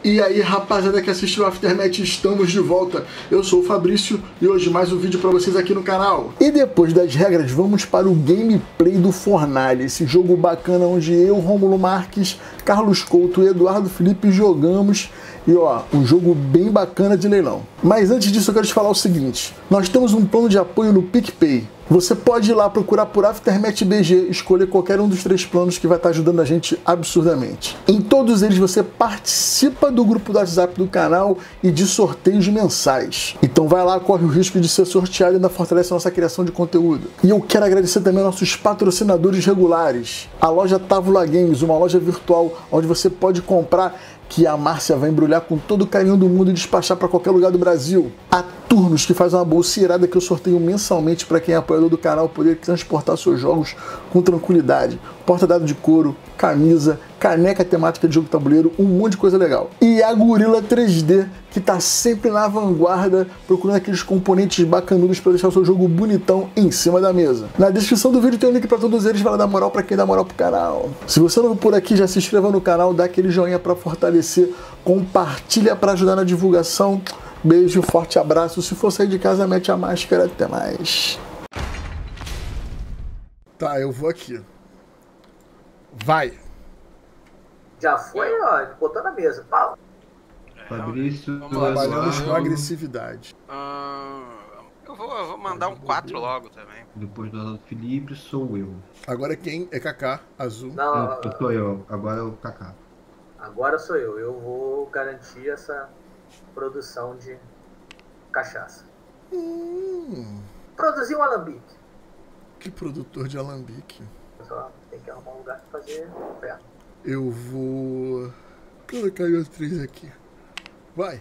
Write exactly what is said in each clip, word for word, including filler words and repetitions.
E aí, rapaziada que assistiu o Aftermath, estamos de volta. Eu sou o Fabrício e hoje mais um vídeo pra vocês aqui no canal. E depois das regras, vamos para o gameplay do Fornalha, esse jogo bacana onde eu, Rômulo Marques, Carlos Couto e Eduardo Felipe jogamos. E ó, um jogo bem bacana de leilão. Mas antes disso eu quero te falar o seguinte: nós temos um plano de apoio no PicPay. Você pode ir lá procurar por Aftermath B G, escolher qualquer um dos três planos que vai estar ajudando a gente absurdamente. Em todos eles você participa do grupo do WhatsApp do canal e de sorteios mensais. Então vai lá, corre o risco de ser sorteado e ainda fortalece a nossa criação de conteúdo. E eu quero agradecer também aos nossos patrocinadores regulares. A loja Távola Games, uma loja virtual onde você pode comprar, que a Márcia vai embrulhar com todo o carinho do mundo e despachar para qualquer lugar do Brasil. A Turnos, que faz uma bolsa irada que eu sorteio mensalmente para quem é apoiador do canal poder transportar seus jogos com tranquilidade. Porta-dado de couro, camisa, caneca temática de jogo tabuleiro, um monte de coisa legal. E a Gorilla três D, que tá sempre na vanguarda, procurando aqueles componentes bacanudos para deixar o seu jogo bonitão em cima da mesa. Na descrição do vídeo tem um link para todos eles, vai dar moral para quem dá moral pro canal. Se você não for por aqui, já se inscreva no canal, dá aquele joinha para fortalecer, compartilha para ajudar na divulgação. Beijo, forte abraço. Se for sair de casa, mete a máscara. Até mais. Tá, eu vou aqui. Vai. Já foi, ó, botou na mesa. Pau. Fabrício, Trabalhamos com agressividade. Hum, eu, vou, eu vou mandar um quatro logo também. depois do lado do Felipe, sou eu. Agora quem? É Kaká, azul. Não, Não, eu sou eu, agora é o Kaká. agora sou eu. Eu vou garantir essa produção de cachaça. Hum, Produzir um alambique. que produtor de alambique. Só tem que arrumar um lugar pra fazer perto. Eu vou colocar os três aqui. Vai.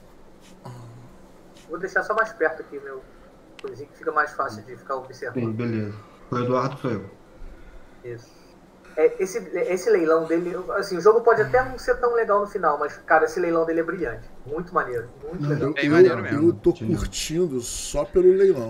Vou deixar só mais perto aqui, meu coisinho, que fica mais fácil de ficar Sim, observando. beleza. O Eduardo sou eu. Isso. É, esse, esse leilão dele, assim, o jogo pode até não ser tão legal no final, mas, cara, esse leilão dele é brilhante. Muito maneiro, muito Não, legal. eu, Bem eu, maneiro mesmo. eu tô curtindo só pelo leilão.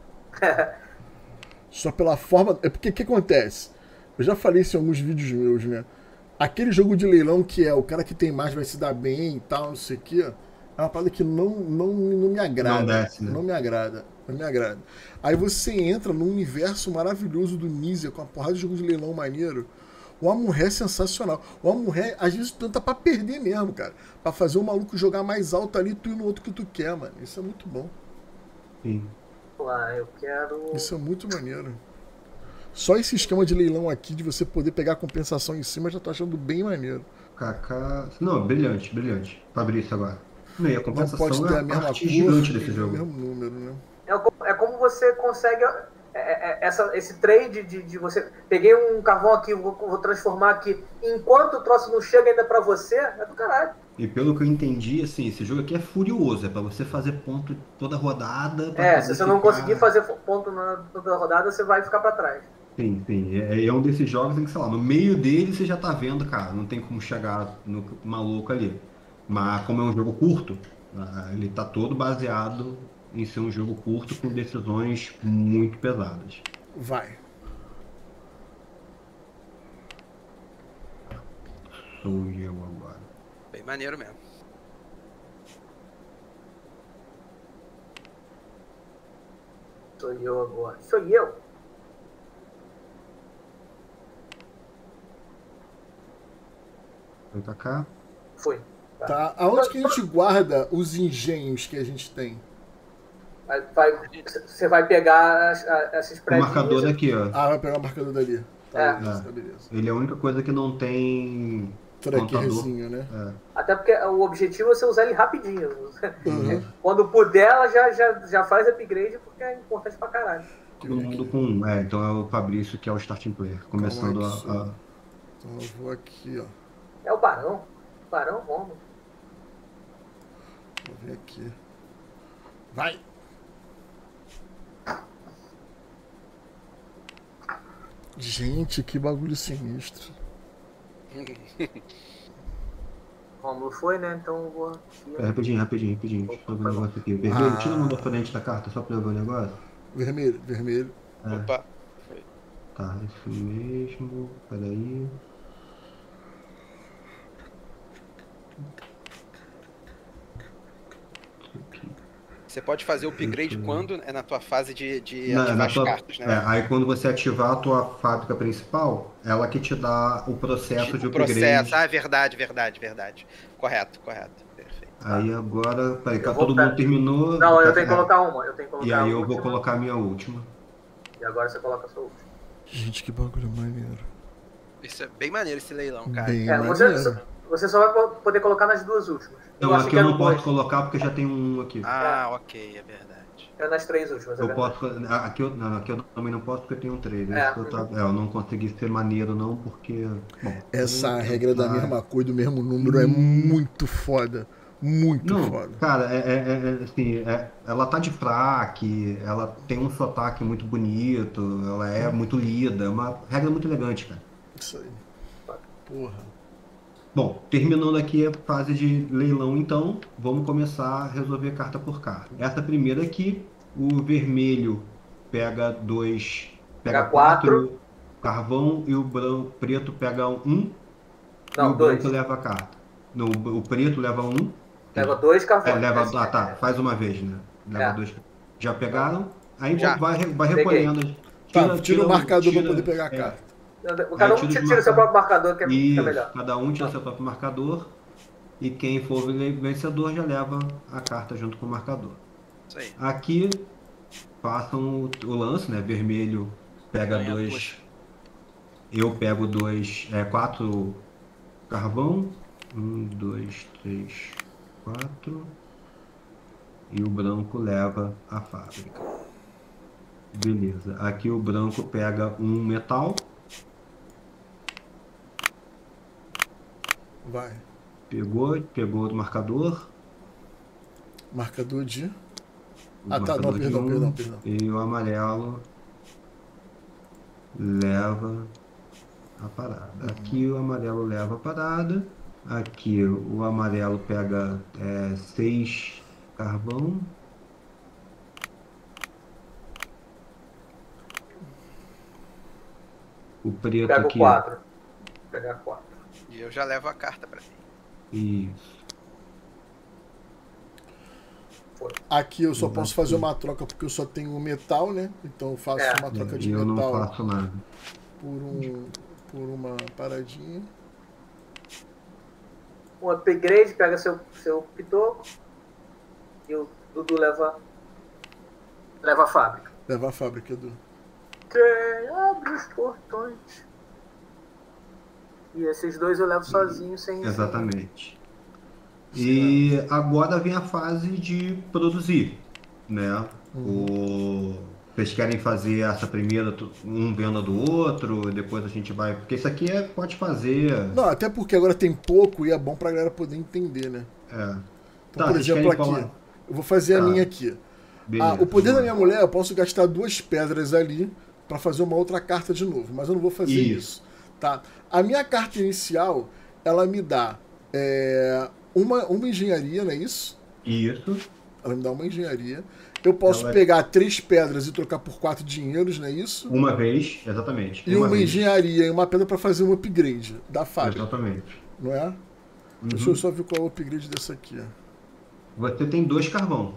Só pela forma. É porque o que acontece? Eu já falei isso em alguns vídeos meus, né? Aquele jogo de leilão que é o cara que tem mais vai se dar bem e tal, não sei o quê, é uma parada que não, não, não me agrada. Não desce, né? Não me agrada. Não me agrada. Aí você entra num universo maravilhoso do Nizia, com uma porrada de jogo de leilão maneiro. O Amon-Ré é sensacional. O Amon-Ré, às vezes, tenta pra perder mesmo, cara. Pra fazer o maluco jogar mais alto ali, tu ir no outro que tu quer, mano. Isso é muito bom. Sim. Lá, eu quero. Isso é muito maneiro. Só esse esquema de leilão aqui, de você poder pegar a compensação em cima, eu já tô achando bem maneiro. Kaká. Não, brilhante, brilhante. Fabrício agora. Não, e a Não compensação pode ter é a a mesma parte cor, gigante tem desse o jogo. mesmo número, né? É como, é como você consegue é, é, essa, esse trade de, de você. Peguei um carvão aqui, vou, vou transformar aqui. Enquanto o troço não chega ainda pra você, é do caralho. E pelo que eu entendi, assim, esse jogo aqui é furioso. É pra você fazer ponto toda rodada. pra É, poder se você não ficar- conseguir fazer ponto na toda rodada, você vai ficar pra trás. Sim, sim. É, é um desses jogos em que, sei lá, no meio dele você já tá vendo, cara, não tem como chegar no maluco ali. Mas como é um jogo curto, ah, ele tá todo baseado em ser um jogo curto com decisões muito pesadas. Vai. Sou eu agora. Bem maneiro mesmo. Sou eu agora. Sou eu. Vem pra cá. Foi. Tá. Aonde que a gente guarda os engenhos que a gente tem? Vai, vai- você vai pegar as, as, esses O prédios. marcador daqui, ó. Ah, vai pegar o marcador dali. Tá, É. beleza, tá, beleza. Ele é a única coisa que não tem contador. Trackerzinho, né? É. Até porque o objetivo é você usar ele rapidinho. Uhum. Quando puder, ela já, já, já faz upgrade, porque é importante pra caralho. Todo mundo com um. É, então é o Fabrício que é o starting player. Começando Calma aí, que a, a- Então eu vou aqui, ó. É o Barão. Barão Romo. Vou ver aqui. Vai! Gente, que bagulho sinistro. Romulo foi, né? Então eu vou aqui. É, rapidinho, rapidinho, rapidinho. Deixa eu ver o negócio aqui. Vermelho, tira a mão da frente da carta só pra eu ver o negócio. Vermelho, vermelho. É. Opa. Foi. Tá, isso mesmo. Peraí. Você pode fazer o upgrade quando é na tua fase de, de Na- ativar na as tua- cartas, né? é, aí quando você ativar a tua fábrica principal, ela que te dá o processo de o upgrade. processo. Ah, verdade, verdade, verdade. Correto, correto. Perfeito. Aí agora, peraí, Eu que vou todo pe- mundo terminou. Não, eu tá- tenho que é. colocar uma. Eu tenho que colocar E aí a eu última, vou colocar a minha última. E agora você coloca a sua última. Gente, que bagulho maneiro. Isso é bem maneiro esse leilão, cara. Bem É, você, maneiro. você só vai po- poder colocar nas duas últimas. Não, achei aqui que eu eram não posso dois. colocar porque já tem um aqui. Ah, ok, é verdade. É nas três últimas, é Eu verdade. posso. Aqui eu, não, aqui eu também não posso porque eu tenho um três. É. É. Eu, tava- é, eu não consegui ser maneiro, não, porque. Bom, Essa eu- regra da ah, mesma cor, do mesmo número, é muito foda. Muito Não, foda. cara, é, é- é, assim, é- ela tá de fraque, ela tem um sotaque muito bonito, ela é muito lida, é uma regra muito elegante, cara. Isso aí. Porra. Bom, terminando aqui a fase de leilão, então, vamos começar a resolver carta por carta. Essa primeira aqui, o vermelho pega dois, pega Pega quatro. quatro carvão e o branco, preto pega um, e Não, o branco dois. leva a carta. Não, o o preto leva um. Leva dois É, carvões. leva, Assim, ah, tá, faz uma vez, né? Leva É. dois. Já pegaram? Aí Já. vai, vai Peguei. recolhendo. Tá, tira o marcador tira- pra poder pegar a é, carta. Cada um Aí tira tira, os tira seu marcadores. próprio marcador, que é, que é Isso, melhor. cada um tira seu próprio marcador. E quem for vencedor já leva a carta junto com o marcador. Isso aí. Aqui façam o, o lance, né? Vermelho pega Ganha dois. duas. Eu pego dois. É, quatro carvão. Um, dois, três, quatro. E o branco leva a fábrica. Beleza. Aqui o branco pega um metal. Vai. Pegou, pegou o marcador. Marcador de. o Ah, tá, não, marcador de perdão, um, perdão, perdão. E o amarelo leva a parada. Aqui o amarelo leva a parada. Aqui o amarelo pega é, seis carvão. O preto Pega o aqui. quatro. Pegar quatro. E eu já levo a carta pra mim. Isso. Aqui eu só posso fazer uma troca porque eu só tenho metal, né? Então eu faço É. uma troca E de eu não metal faço nada. por, um, por uma paradinha. Um upgrade, pega seu, seu pitoco. E o Dudu leva. Leva a fábrica. Levar a fábrica do. Quem abre os portões? E esses dois eu levo sozinho, sem. Exatamente. E agora vem a fase de produzir, né? O... Vocês querem fazer essa primeira, um venda do outro, depois a gente vai... Porque isso aqui é, pode fazer... Não, até porque agora tem pouco e é bom pra galera poder entender, né? É. Então, Tá, por vocês exemplo, querem aqui, falar? eu vou fazer a Tá. minha aqui. Beleza, Ah, o poder da vamos minha lá. mulher, eu posso gastar duas pedras ali pra fazer uma outra carta de novo, mas eu não vou fazer isso. Isso. Tá? A minha carta inicial, ela me dá é, uma, uma engenharia, não é isso? Isso. Ela me dá uma engenharia. Eu posso Ela- pegar três pedras e trocar por quatro dinheiros, não é isso? Uma vez, exatamente. E uma, vez. engenharia e uma pedra pra fazer um upgrade da fábrica, Exatamente. não é? Uhum. Deixa eu só ver qual é o upgrade dessa aqui. ó. Você tem dois carvão.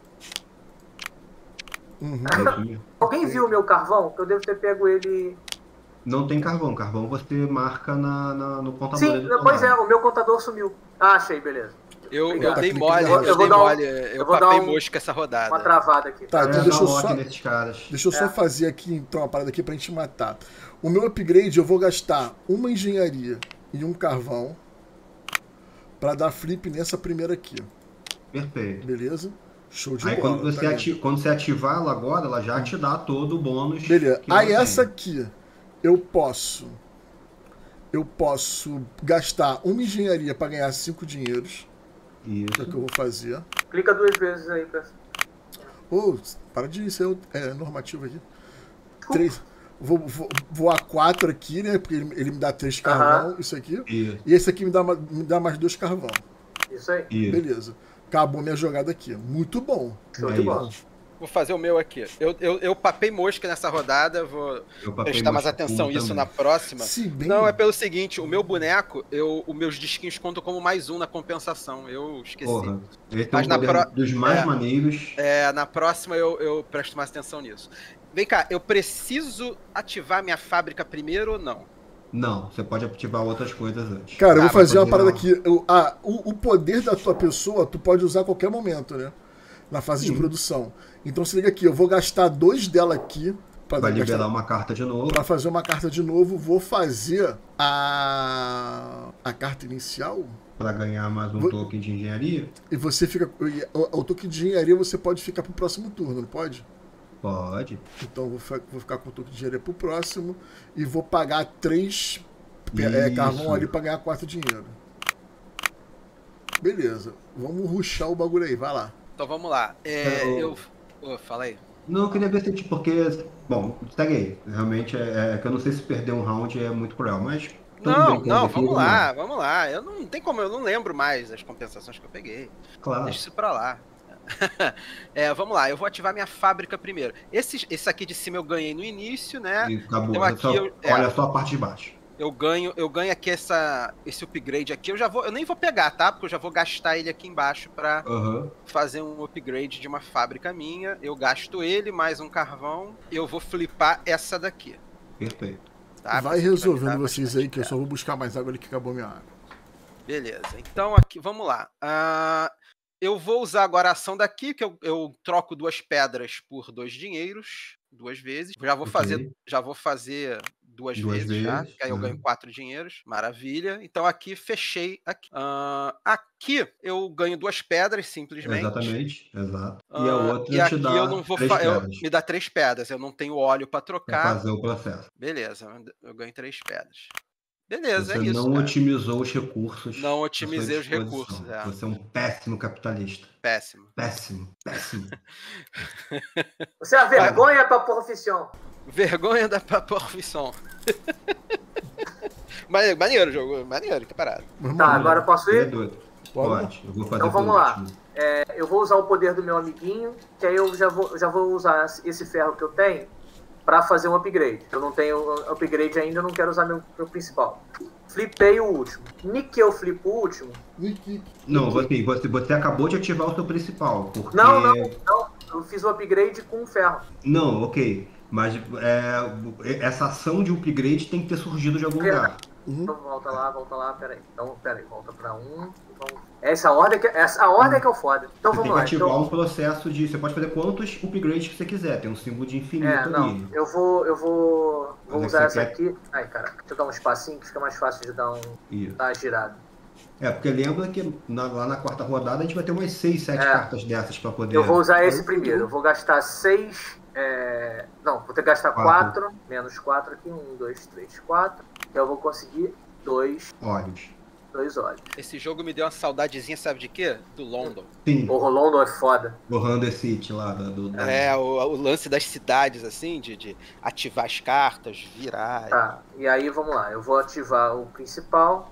Uhum. Aqui. Alguém viu o meu carvão? Que eu devo ter pego ele. Não tem carvão. Carvão você marca na, na- no contador. Sim, pois é, o meu contador sumiu. Ah, achei, beleza. Eu, eu Obrigado. dei Tá mole, clicando eu, errado. dei Eu vou dar um- mole, eu, eu vou dar papei um- mosca essa rodada. Uma travada aqui. Tá, É, então dá deixa eu lock só, nesses caras. deixa eu só É. fazer aqui então uma parada aqui pra gente matar. O meu upgrade eu vou gastar uma engenharia e um carvão pra dar flip nessa primeira aqui, Perfeito. beleza? Show de Aí bola. quando você, tá aí. ati- quando você ativar ela agora, ela já te dá todo o bônus. Beleza. que Aí ela essa tem. aqui eu posso eu posso gastar uma engenharia pra ganhar cinco dinheiros, que é o Isso. que eu vou fazer. Clica duas vezes aí pra. Ô, para de isso, é, é normativo aqui. Três. Vou, vou, vou a quatro aqui, né? Porque ele, ele me dá três carvão, isso aqui. Isso. E esse aqui me dá, ma- me dá mais dois carvão. Isso aí. Isso. Beleza. Acabou minha jogada aqui. Muito bom. Show É de isso. bola. Vou fazer o meu aqui. Eu, eu, eu papei mosca nessa rodada, vou prestar mais atenção nisso também. na próxima. Se bem... Não, é pelo seguinte, o meu boneco, eu, os meus disquinhos contam como mais um na compensação. Eu esqueci. Porra, esse Mas é na um poder pro- dos mais é. maneiros. É, na próxima eu, eu presto mais atenção nisso. Vem cá, eu preciso ativar minha fábrica primeiro ou não? Não, você pode ativar outras coisas antes. Cara, eu Tá, vou fazer mas uma parada poder- aqui. Eu- ah, o, o poder da tua pessoa, tu pode usar a qualquer momento, né? Na fase de Sim. produção. Então se liga aqui, eu vou gastar dois dela aqui. Pra, Vai gastar- liberar uma carta de novo. pra fazer uma carta de novo. Vou fazer a, a carta inicial. Pra ganhar mais um Vou- token de engenharia. E você fica. O, o token de engenharia você pode ficar pro próximo turno, não pode? Pode. Então vou, fa- vou ficar com o token de engenharia pro próximo. E vou pagar três é, Isso. carvão ali pra ganhar quatro dinheiro. Beleza. Vamos rushar o bagulho aí, vai lá. Então vamos lá. É, É, o- eu... Ô, fala aí. Não, eu queria ver se, tipo, porque... Bom, segue aí. Realmente, é, é que eu não sei se perder um round é muito cruel, mas... estamos Não, brincando não, aqui, vamos lá, vamos lá. Eu não, não tem como, eu não lembro mais as compensações que eu peguei. Claro. Deixa isso pra lá. É, vamos lá, eu vou ativar minha fábrica primeiro. Esse, esse aqui de cima eu ganhei no início, né? E acabou. Então aqui Só- eu- é. Olha só a parte de baixo. Eu ganho, eu ganho aqui essa, esse upgrade aqui. Eu já vou, eu nem vou pegar, tá? Porque eu já vou gastar ele aqui embaixo pra Aham. fazer um upgrade de uma fábrica minha. Eu gasto ele, mais um carvão. Eu vou flipar essa daqui. Perfeito. Tá? vai Isso aqui resolvendo me dar vocês bastante aí, que eu tempo. só vou buscar mais água ali que acabou minha água. Beleza, então aqui, vamos lá. Ah, eu vou usar agora a ação daqui, que eu, eu troco duas pedras por dois dinheiros, duas vezes. Já vou Ok. fazer, já vou fazer duas, Duas vezes, já, vezes, que aí eu né? ganho quatro dinheiros, maravilha. Então aqui fechei aqui. Ah, aqui eu ganho duas pedras simplesmente. Exatamente, exato. E a Ah, outra e te aqui dá eu não vou três fa- eu- pedras me dá três pedras. Eu não tenho óleo para pra trocar. fazer o processo. Beleza, eu ganho três pedras. Beleza, Você é isso. não cara. otimizou os recursos. Não à sua otimizei os disposição. recursos, é. Você é um péssimo capitalista. Péssimo. Péssimo, péssimo. Você é a vergonha pra profissão. Vergonha da profissão. Maneiro, maneiro o jogo, maneiro, que parada. Vamos Tá, lá. agora eu posso Você é ir? doido. Pode. Pode. Eu vou fazer Então vamos por lá. último. É, eu vou usar o poder do meu amiguinho, que aí eu já vou, já vou usar esse ferro que eu tenho pra fazer um upgrade. Eu não tenho upgrade ainda, eu não quero usar meu, meu principal. Flipei o último. Nick que eu flipo o último. Wiki. Não, você, você, você acabou de ativar o seu principal. Porque... Não, não, não. Eu fiz o upgrade com ferro. Não, ok. Mas é, essa ação de upgrade tem que ter surgido de algum lugar. Uhum. Então volta lá, volta lá, peraí. Então, peraí, volta pra um. Vamos... Essa ordem que, essa, a ordem que é o foda. Então Você vamos tem que lá. ativar Então, um processo de... Você pode fazer quantos upgrades que você quiser. Tem um símbolo de infinito é, não, ali. eu vou, eu vou, vou Mas é usar que essa você aqui. Ai, caraca, deixa eu dar um espacinho que fica mais fácil de dar um, Isso. dar uma girada. É, porque lembra que na- lá na quarta rodada a gente vai ter umas seis, sete É. cartas dessas pra poder... Eu vou usar esse Aí, primeiro. Eu vou gastar seis. É... Não, vou ter que gastar Quatro. quatro. Menos quatro aqui. Um, dois, três, quatro. Eu vou conseguir dois, Olhos. dois olhos. Esse jogo me deu uma saudadezinha, sabe de quê? Do London. Sim, O Rolando é foda. o Render City lá da- do... da- É, o, o lance das cidades, assim, de, de ativar as cartas, virar. Tá. E aí vamos lá. Eu vou ativar o principal.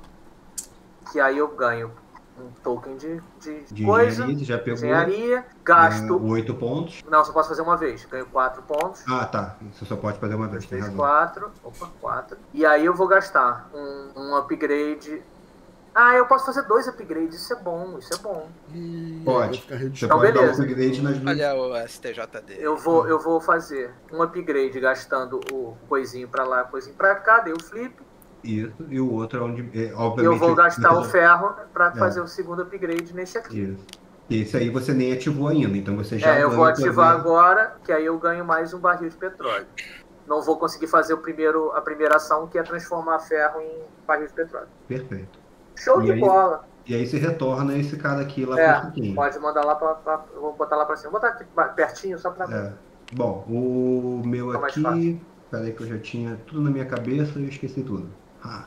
Que aí eu ganho um token de, de, De coisa. engenharia, você já pegou. Engenharia. Gasto. Oito pontos. Não, só posso fazer uma vez. Ganho quatro pontos. Ah, tá. Você só pode fazer uma vez, tem três, razão. quatro. Opa, quatro. E aí eu vou gastar um, um upgrade. Ah, eu posso fazer dois upgrades. Isso é bom, isso é bom. E Pode. vai ficar reduzido. Você Então, pode beleza. dar um upgrade nas duas. Olha o S T J D. Eu vou, eu vou fazer um upgrade gastando o coisinho pra lá, coisinho pra cá. Dei o flip. Isso. E o outro é onde... É, E obviamente, eu vou gastar o você- ferro pra É. fazer o segundo upgrade nesse aqui. Isso. E esse aí você nem ativou ainda, então você já É, eu ganha vou o ativar poder. agora, que aí eu ganho mais um barril de petróleo. Não vou conseguir fazer o primeiro, a primeira ação, que é transformar ferro em barril de petróleo. Perfeito. Show E de aí- bola. E aí você retorna esse cara aqui lá É, pro Chiquinho. pode mandar lá pra, pra- eu vou botar lá pra cima. Vou botar aqui ba- pertinho, só pra... É. Bom, o meu Fica mais aqui... fácil. Peraí que eu já tinha tudo na minha cabeça e eu esqueci tudo. Ah.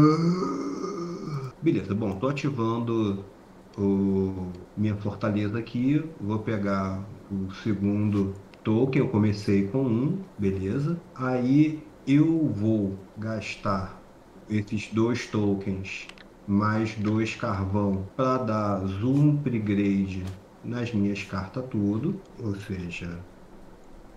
Ah. Beleza, bom, tô ativando o... minha fortaleza aqui. Vou pegar o segundo token, eu comecei com um, beleza. Aí eu vou gastar esses dois tokens mais dois carvão para dar zoom upgrade nas minhas cartas tudo, ou seja,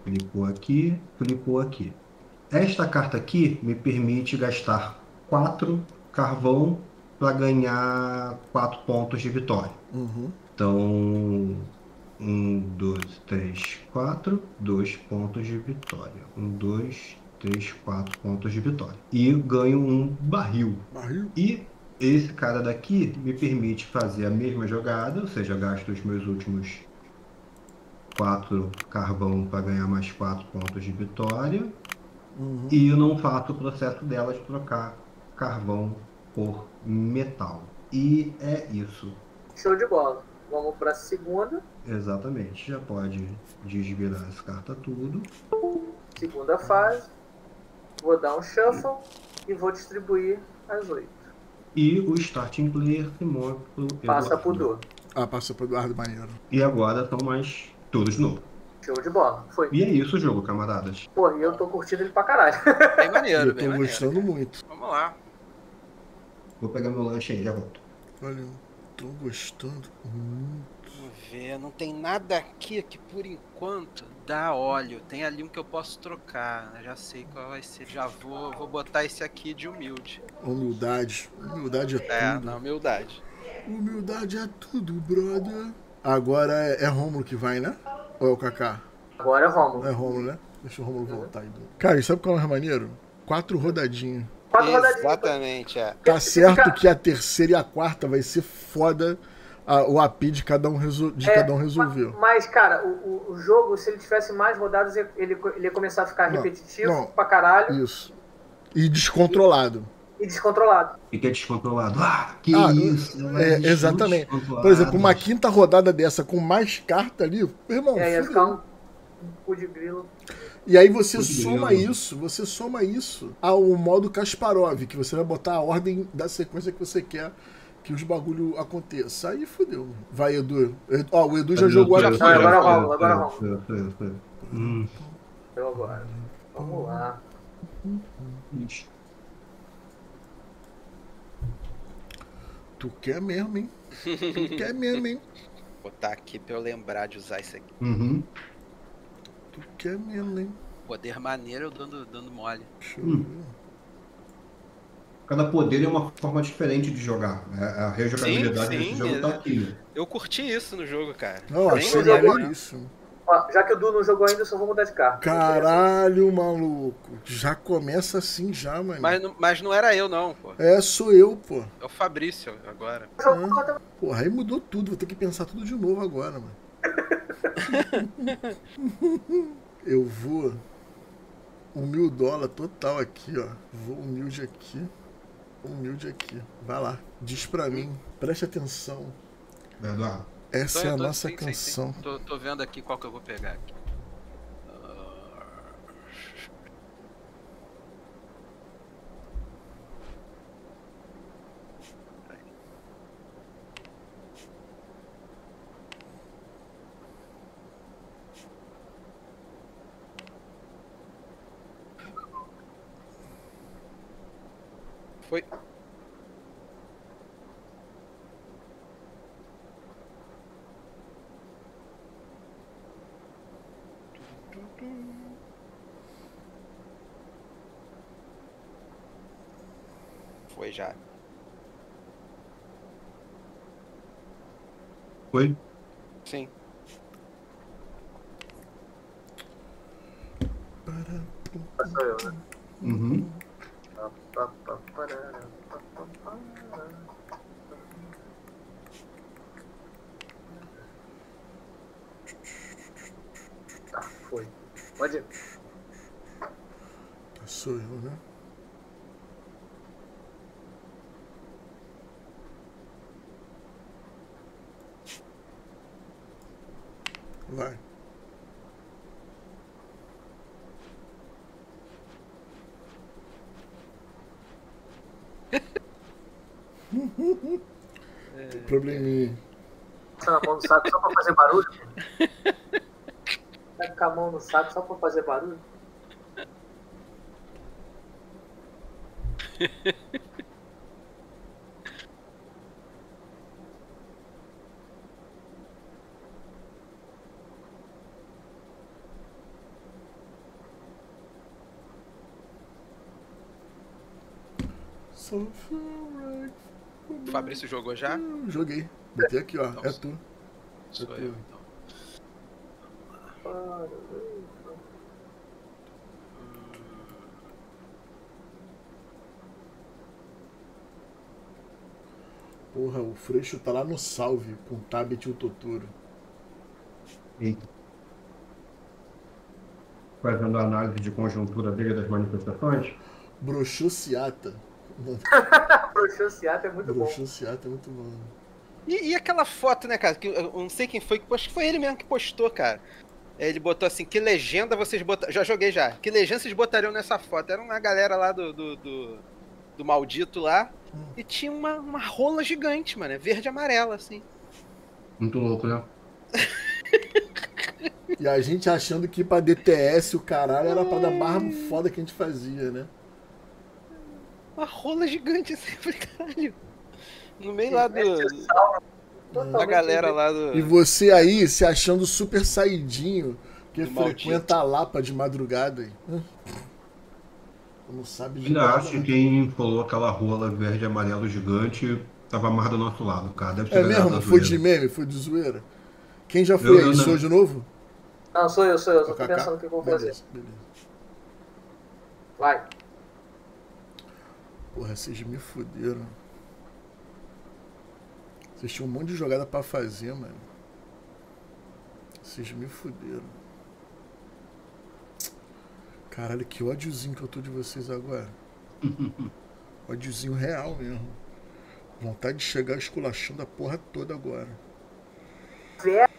Flipou aqui, flipou aqui. Esta carta aqui me permite gastar quatro carvão para ganhar quatro pontos de vitória. Uhum. Então, um, dois, três, quatro, dois pontos de vitória. Um, dois, três, quatro pontos de vitória. E ganho um barril. Barril. E esse cara daqui me permite fazer a mesma jogada, ou seja, gasto os meus últimos quatro carvão para ganhar mais quatro pontos de vitória. Uhum. E eu não faço o processo dela de trocar carvão por metal. E é isso. Show de bola. Vamos pra segunda. Exatamente. Já pode desvirar essa carta tudo. Segunda fase. Vou dar um shuffle e vou distribuir as oito. E o starting player se move pro Passa Eduardo. pro Du. Ah, passou pro Eduardo Maneiro. E agora estão mais todos de novo. Show de bola. Foi. E é isso o jogo, camaradas. Pô, e eu tô curtindo ele pra caralho. Bem maneiro, Eu bem tô maneiro. gostando cara. muito. Vamos lá. Vou pegar meu lanche aí, já volto. Olha, eu tô gostando muito. Vamos ver, não tem nada aqui que por enquanto dá óleo. Tem ali um que eu posso trocar. Eu já sei qual vai ser. Já vou, vou botar esse aqui de humilde. Humildade. Humildade é É, tudo. na humildade. Humildade é tudo, brother. Agora é, é Rômulo que vai, né? Ou é o Kaká? Agora é Romulo. É Rômulo, né? Deixa o Rômulo voltar aí. Cara, e sabe qual é o mais maneiro? Quatro rodadinhas. Quatro rodadinhas. Exatamente, é. Tá certo Fica- que a terceira e a quarta vai ser foda a- o A P de cada um, resol- de É, cada um resolveu. Mas, cara, o, o, o jogo, se ele tivesse mais rodadas, ele, ele ia começar a ficar Não, repetitivo não. pra caralho Isso. E descontrolado. e descontrolado. Fica descontrolado. Ah, que Ah, isso. é, mas exatamente. descontrolados. Por exemplo, uma quinta rodada dessa com mais carta ali, meu irmão. É, ia fudeu. ficar um, um cu de grilo. E aí você Muito soma grilo. isso, você soma isso ao modo Kasparov, que você vai botar a ordem da sequência que você quer que os bagulho aconteça. Aí fudeu. Vai, Edu. Edu- Ó, o Edu já jogou já aqui. foi, Ah, agora foi, rola, agora foi, rola. foi, foi, foi. Hum, Eu agora. Vamos lá. ixi. Tu quer mesmo, hein? Tu quer mesmo, hein? Vou botar aqui pra eu lembrar de usar isso aqui. Uhum. Tu quer mesmo, hein? Poder maneiro eu dando, dando mole. Deixa eu Hum. ver. Cada poder é uma forma diferente de jogar. A a rejogabilidade Sim, desse sim, jogo tá é. aqui. né? Eu curti isso no jogo, cara. Não, Bem achei maneiro. maneiríssimo. Ó, já que o Du não jogou ainda, eu só vou mudar de carro. Caralho, maluco. Já começa assim já, mano. Mas, não- mas não era eu, não, pô. É, sou eu, pô. É o Fabrício agora. Jogou também. Porra, aí mudou tudo. Vou ter que pensar tudo de novo agora, mano. Eu vou humil dólar total aqui, ó. Vou humilde aqui. Humilde aqui. Vai lá. Diz pra mim. Preste atenção. Eduardo. Essa Tô- é a tô- nossa sim, sim, canção. sim. Tô, tô vendo aqui qual que eu vou pegar aqui. Ah, Foi. Foi já. Foi? Sim. Sou eu, né? Uhum. Pá, pá, pará, pá, pá, pará. Tá, foi. Pode ir. Sou eu, né? Vai. Probleminha. Tá na mão no saco só pra fazer barulho? Tá com a mão no saco só pra fazer barulho? So feel right. O Fabrício jogou já? Joguei. Botei aqui, ó. Então, É tu. Sou É eu, tu. então. Porra, o Freixo tá lá no salve com o Tabet e o Totoro. Eita. Fazendo a análise de conjuntura dele das manifestações. Broxociata. Broxociata é muito bom. Broxociata é muito bom. E, e aquela foto, né, cara? Que eu, eu não sei quem foi que postou. Acho que foi ele mesmo que postou, cara. Ele botou assim, que legenda vocês botaram. Já joguei já. Que legenda vocês botariam nessa foto? Era uma galera lá do, do, do, do maldito lá. Hum. E tinha uma, uma rola gigante, mano. Verde e amarela, assim. Muito louco, né? E a gente achando que pra D T S o caralho era pra dar barra foda que a gente fazia, né? Uma rola gigante assim, caralho. No meio lá do. Da galera lá do. E você aí se achando super saidinho, que do frequenta maldito. a Lapa de madrugada aí. Não sabe de Ainda nada. acho que quem falou aquela rola verde e amarelo gigante tava mais do nosso lado, cara. Deve ter É mesmo? Foi de meme? Foi de zoeira? Quem já foi Eu- aí? eu não- Sou de novo? Não, sou eu, sou eu. Só O tô Kaká? pensando o que eu vou fazer. Beleza, beleza. Vai. Porra, vocês me fuderam. Vocês tinham um monte de jogada pra fazer, mano. Vocês me fuderam. Caralho, que ódiozinho que eu tô de vocês agora. Ódiozinho real mesmo. Vontade de chegar esculachando a porra toda agora. Vé-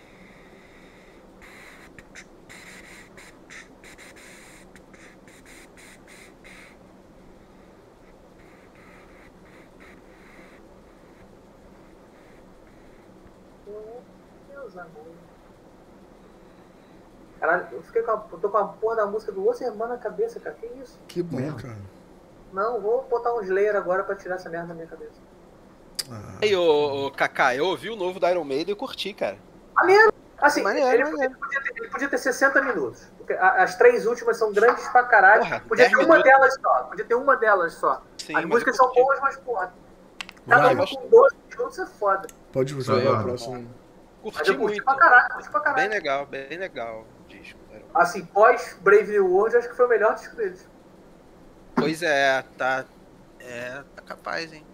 Meus amores. Caralho, eu fiquei com a, eu tô com a porra da música do Outra Irmã na cabeça, cara. Que isso? Que bom, Mesmo? cara. Não, vou botar um Slayer agora pra tirar essa merda da minha cabeça. Ah, Aí, ô, ô Kaká, eu ouvi o novo da Iron Maiden e eu curti, cara. Maneiro! Assim, Maneiro, ele, maneiro. Podia ter, ele podia ter sessenta minutos. Porque a- as três últimas são grandes pra caralho. Porra, podia dez ter uma minutos. delas só. Podia ter uma delas só. Sim, as mas músicas eu são curti. boas, mas porra. Cada Vai. uma com doze minutos é foda. pode Sou jogar eu. o próximo. Mas Curti eu curti muito. pra caralho, curti pra Bem caralho. legal, bem legal o disco. da Iron Maiden. Assim, pós Brave New World, acho que foi o melhor disco deles. Pois é, tá. É, tá capaz, hein?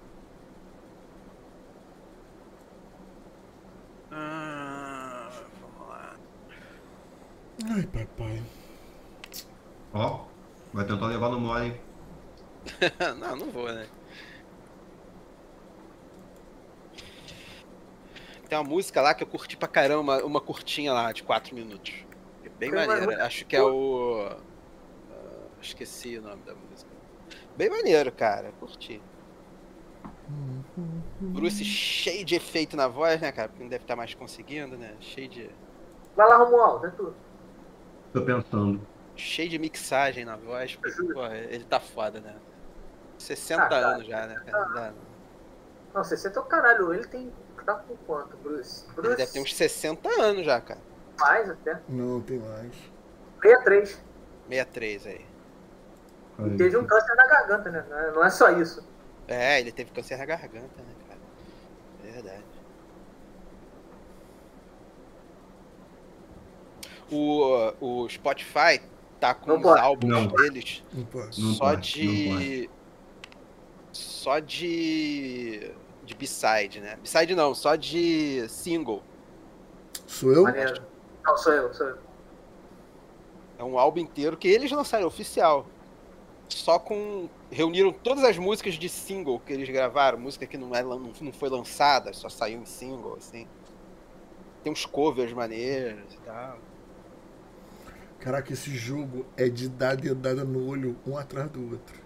Ah, vamos lá. Ai, papai. Ó, vai tentar levar no mole. Não, não vou, né? Tem uma música lá que eu curti pra caramba, uma, uma curtinha lá de quatro minutos. É bem Tem uma maneira. música- Acho que é o. ah, esqueci o nome da música. Bem maneiro, cara. Curti. Bruce cheio de efeito na voz, né, cara? Porque não deve estar mais conseguindo, né? Cheio de. Vai lá, Romualdo, é tudo. Tô pensando. Cheio de mixagem na voz. Porque, pô, ele tá foda, né? sessenta Ah, tá. anos já, né, cara? Não dá, não. Não, sessenta é o caralho. Ele tem. Tá com quanto, Bruce? Bruce Ele deve ter uns sessenta anos já, cara. mais até. Não, tem mais. sessenta e três. sessenta e três aí. E teve um câncer na garganta, né? Não é- Não é só isso. É, ele teve câncer na garganta, né, cara? É verdade. O, o Spotify tá com Não os pode. álbuns Não. deles Não posso. Não só pode, de. Só de. De B-side, né? B-side não, só de single. Sou eu? Maneiro. Não, sou eu, sou eu. É um álbum inteiro que eles lançaram, oficial. Só com. Reuniram todas as músicas de single que eles gravaram, música que não, é, lan- não foi lançada, só saiu em single, assim. Tem uns covers maneiros e tal. Caraca, esse jogo é de dar dedada no olho um atrás do outro.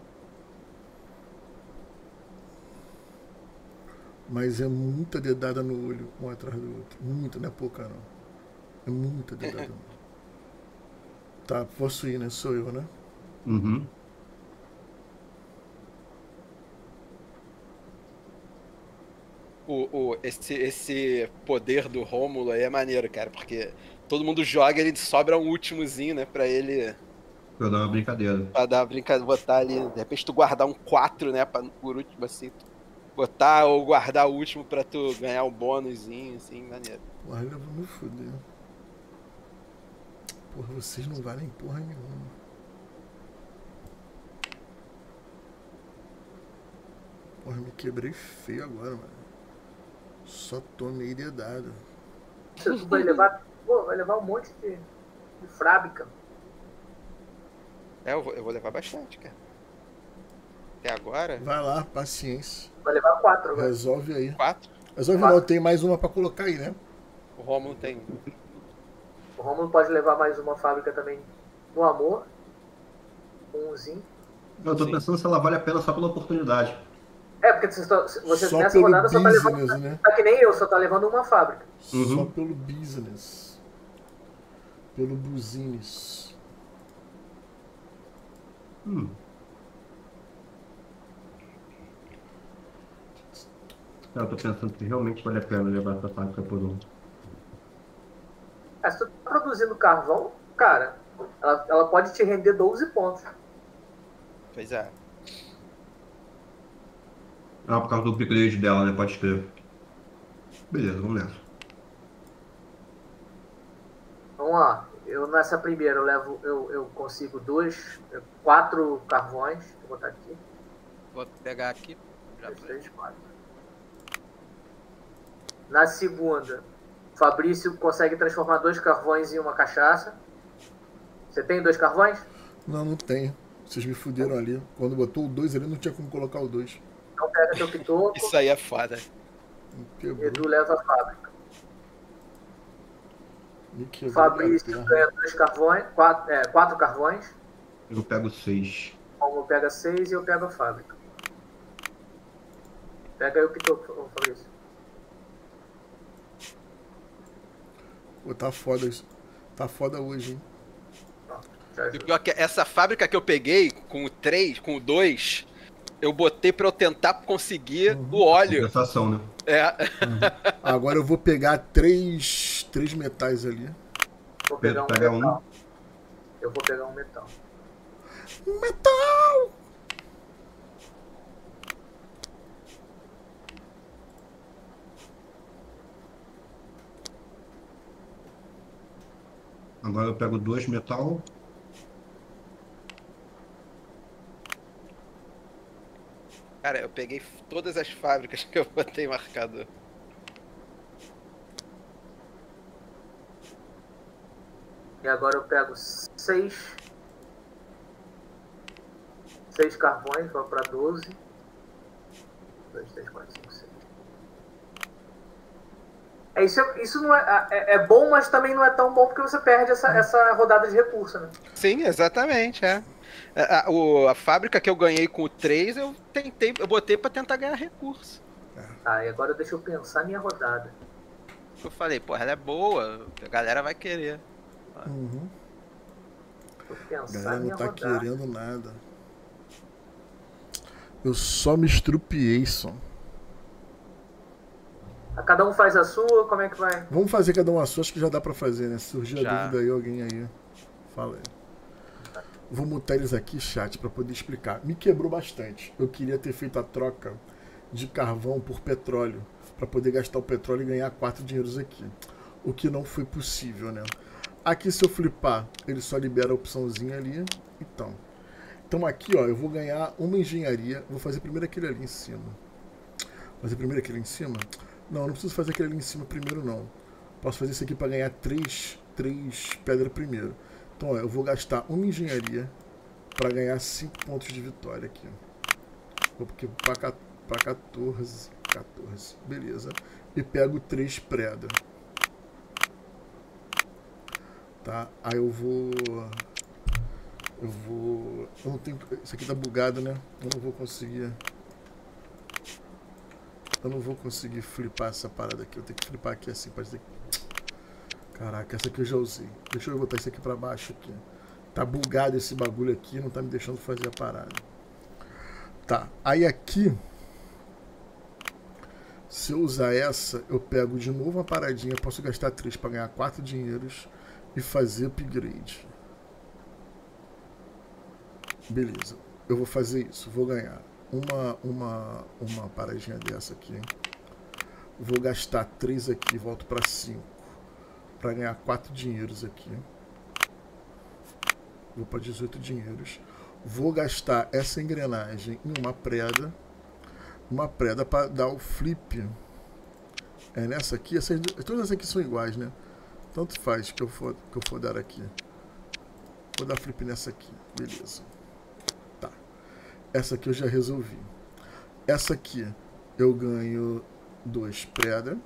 Mas é muita dedada no olho um atrás do outro. Muita, não é pouca não. É muita dedada no olho. Tá, posso ir, né? Sou eu, né? Uhum. O, o, esse, esse poder do Rômulo aí é maneiro, cara, porque todo mundo joga e ele sobra um últimozinho, né, pra ele Pra eu dar uma brincadeira. Pra dar uma brincadeira, botar ali, de repente tu guardar um quatro, né, pra, por último, assim, tu botar ou guardar o último pra tu ganhar um bônusinho, assim, maneiro. Porra, eu vou me foder. Porra, vocês não valem porra nenhuma. Porra, me quebrei feio agora, mano. Só tomei dedado. Você vai levar, pô, vai levar um monte de, de fábrica. É, eu vou, eu vou levar bastante, cara. Até agora, Vai lá, paciência. Vai levar quatro agora. Resolve aí. quatro. Resolve não, tem mais uma pra colocar aí, né? O Romulo tem. O Romulo pode levar mais uma fábrica também no amor. Umzinho. Eu tô Sim. pensando se ela vale a pena só pela oportunidade. É, porque você, tá- você Só nessa pelo rodada só tá levando. business, né? Tá que nem eu, só tá levando uma fábrica. Só Uhum. pelo business. Pelo business. Hum. Eu tô pensando que realmente vale a pena levar essa fábrica por um. É, se tu tá produzindo carvão, cara, ela, ela pode te render doze pontos. Pois é. Ah, por causa do upgrade dela, né? Pode ter. Beleza, vamos nessa. Vamos lá. Eu nessa primeira eu levo, eu, eu consigo dois, quatro carvões. Vou botar aqui. Vou pegar aqui. Já Dois, foi. três, quatro. Na segunda, o Fabrício consegue transformar dois carvões em uma cachaça. Você tem dois carvões? Não, não tem. Vocês me fuderam ali. Quando botou o dois ali, não tinha como colocar o dois. Então pega teu pitoco. Isso aí é foda. Me quebrou. Edu leva a fábrica. Me quebrou. Fabrício minha perna. ganha dois carvões, quatro, é, quatro carvões. Eu pego seis. Como pega seis e eu pego a fábrica. Pega aí o pitoco, por favor, Fabrício. Pô, tá foda isso. Tá foda hoje, hein? Já E o ajuda. pior é que essa fábrica que eu peguei com o três, com o dois, eu botei pra eu tentar conseguir o óleo. Compensação, né? É. Agora eu vou pegar três, três metais ali. Vou pegar um Pega metal. um. Eu vou pegar um metal. Metal! Agora eu pego dois metal. Cara, eu peguei todas as fábricas que eu botei marcador. E agora eu pego seis. Seis carvões, vou para doze. dois, três, quatro, cinco, seis. É, isso, é, isso não é, é, é bom, mas também não é tão bom porque você perde essa, essa rodada de recurso, né? Sim, exatamente, é. A, a, o- a fábrica que eu ganhei com o três, eu tentei, eu botei pra tentar ganhar recurso. Tá, e agora deixa eu pensar minha rodada. Eu falei, porra, ela é boa, a galera vai querer. Uhum. Deixa eu A pensar galera minha não tá rodada. querendo nada. Eu só me estrupiei, só. Ah, cada um faz a sua, como é que vai? Vamos fazer cada um a sua, acho que já dá pra fazer, né? Se surgir a Já. dúvida aí, alguém aí. Fala aí. Vou mutar eles aqui, chat, pra poder explicar. Me quebrou bastante. Eu queria ter feito a troca de carvão por petróleo, pra poder gastar o petróleo e ganhar quatro dinheiros aqui. O que não foi possível, né? Aqui, se eu flipar, ele só libera a opçãozinha ali. Então. Então aqui, ó, eu vou ganhar uma engenharia. Vou fazer primeiro aquele ali em cima. Fazer primeiro aquele em cima? Não, não preciso fazer aquele ali em cima primeiro, não. Posso fazer isso aqui para ganhar três, três pedras primeiro. Então, ó, eu vou gastar uma engenharia para ganhar cinco pontos de vitória aqui. Vou para quatorze, quatorze. Beleza. E pego três pedras. Tá? Aí eu vou... Eu vou... Eu não tenho... Isso aqui tá bugado, né? Eu não vou conseguir... Eu não vou conseguir flipar essa parada aqui. Eu tenho que flipar aqui assim. Pode ter... Caraca, essa aqui eu já usei. Deixa eu botar isso aqui pra baixo aqui. Tá bugado esse bagulho aqui. Não tá me deixando fazer a parada. Tá. Aí aqui... Se eu usar essa, eu pego de novo uma paradinha. Posso gastar três pra ganhar quatro dinheiros. E fazer upgrade. Beleza. Eu vou fazer isso. Vou ganhar uma, uma, uma paradinha dessa aqui. Vou gastar três aqui, volto para cinco. Para ganhar quatro dinheiros aqui. Vou para dezoito dinheiros. Vou gastar essa engrenagem em uma preda. Uma preda para dar o flip. É nessa aqui. Essas, todas essas aqui são iguais, né? Tanto faz que eu for, que eu for dar aqui. Vou dar flip nessa aqui. Beleza. Tá. Essa aqui eu já resolvi. Essa aqui eu ganho dois preda.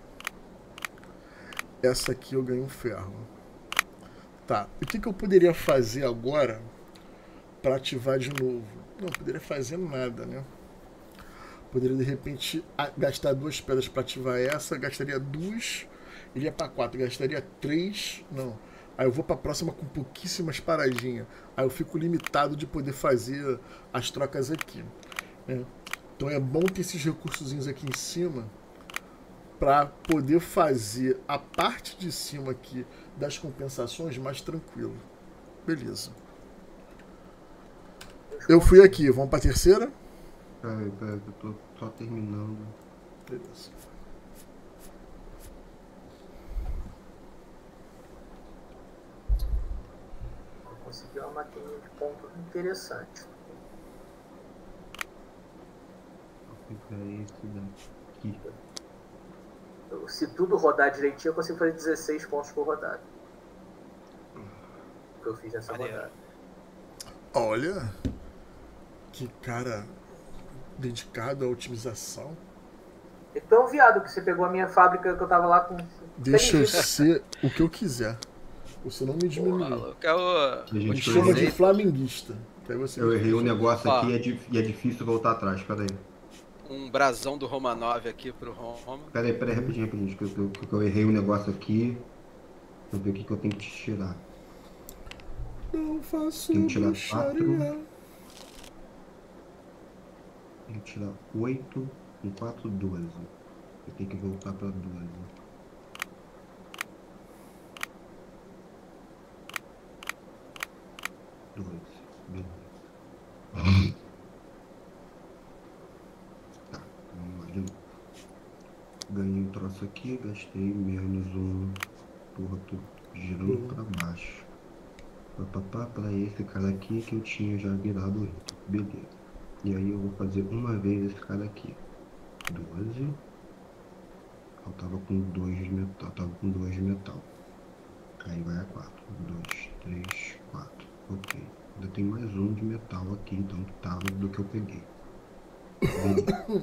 Essa aqui eu ganho um ferro. Tá. O que, que eu poderia fazer agora para ativar de novo? Não, poderia fazer nada, né? Poderia de repente gastar duas pedras para ativar essa. Gastaria duas. Iria para quatro. Gastaria três. Não. Aí eu vou para a próxima com pouquíssimas paradinhas. Aí eu fico limitado de poder fazer as trocas aqui, né? Então é bom ter esses recursozinhos aqui em cima para poder fazer a parte de cima aqui das compensações mais tranquilo. Beleza. Eu fui aqui. Vamos para a terceira? Peraí, peraí, eu tô só terminando. Beleza. Conseguiu uma maquininha de ponto interessante. Fica esse daqui. Eu, se tudo rodar direitinho, eu consigo fazer dezesseis pontos por rodada. O que eu fiz nessa Maneiro. rodada. Olha, que cara dedicado à otimização. Então, viado, que você pegou a minha fábrica que eu tava lá com... Deixa eu Tem ser o que eu quiser. Você não me Pô, diminui. maluco, é o... A gente Me chama de direito. flamenguista. Que aí você Eu errei um negócio Ó. aqui e é, di- e é difícil voltar atrás. Peraí. um brasão do Romanov aqui pro Roma. Peraí, peraí, rapidinho, rapidinho. Que eu, que eu, que eu errei um negócio aqui. Vou ver o que, que eu tenho que te tirar. não faço Tem que tirar bruxaria. Tenho que tirar oito e quatro, doze. Eu tenho que voltar pra doze. doze. Beleza. Tá, vamos lá de novo. Ganhei um troço aqui, gastei menos um. Porra, tô girando pra baixo. Papapá, pra esse cara aqui que eu tinha já virado ele. Beleza. E aí eu vou fazer uma vez esse cara aqui. doze. Eu tava com dois de metal. Tava com dois de metal. Aí vai a quatro. dois, três, quatro. Ok. Ainda tem mais um de metal aqui, então que tava do que eu peguei. Beleza.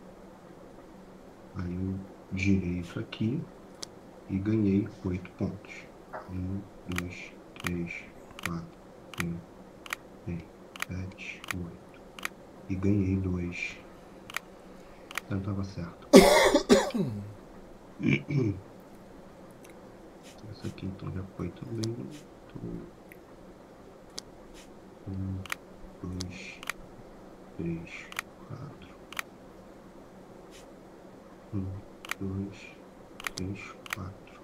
Aí eu girei isso aqui e ganhei oito pontos. um, dois, três, quatro, cinco, seis, sete, oito. E ganhei dois. Então tava certo. Essa aqui então já foi também. Então, um, dois, três, quatro. Um, dois, três, quatro.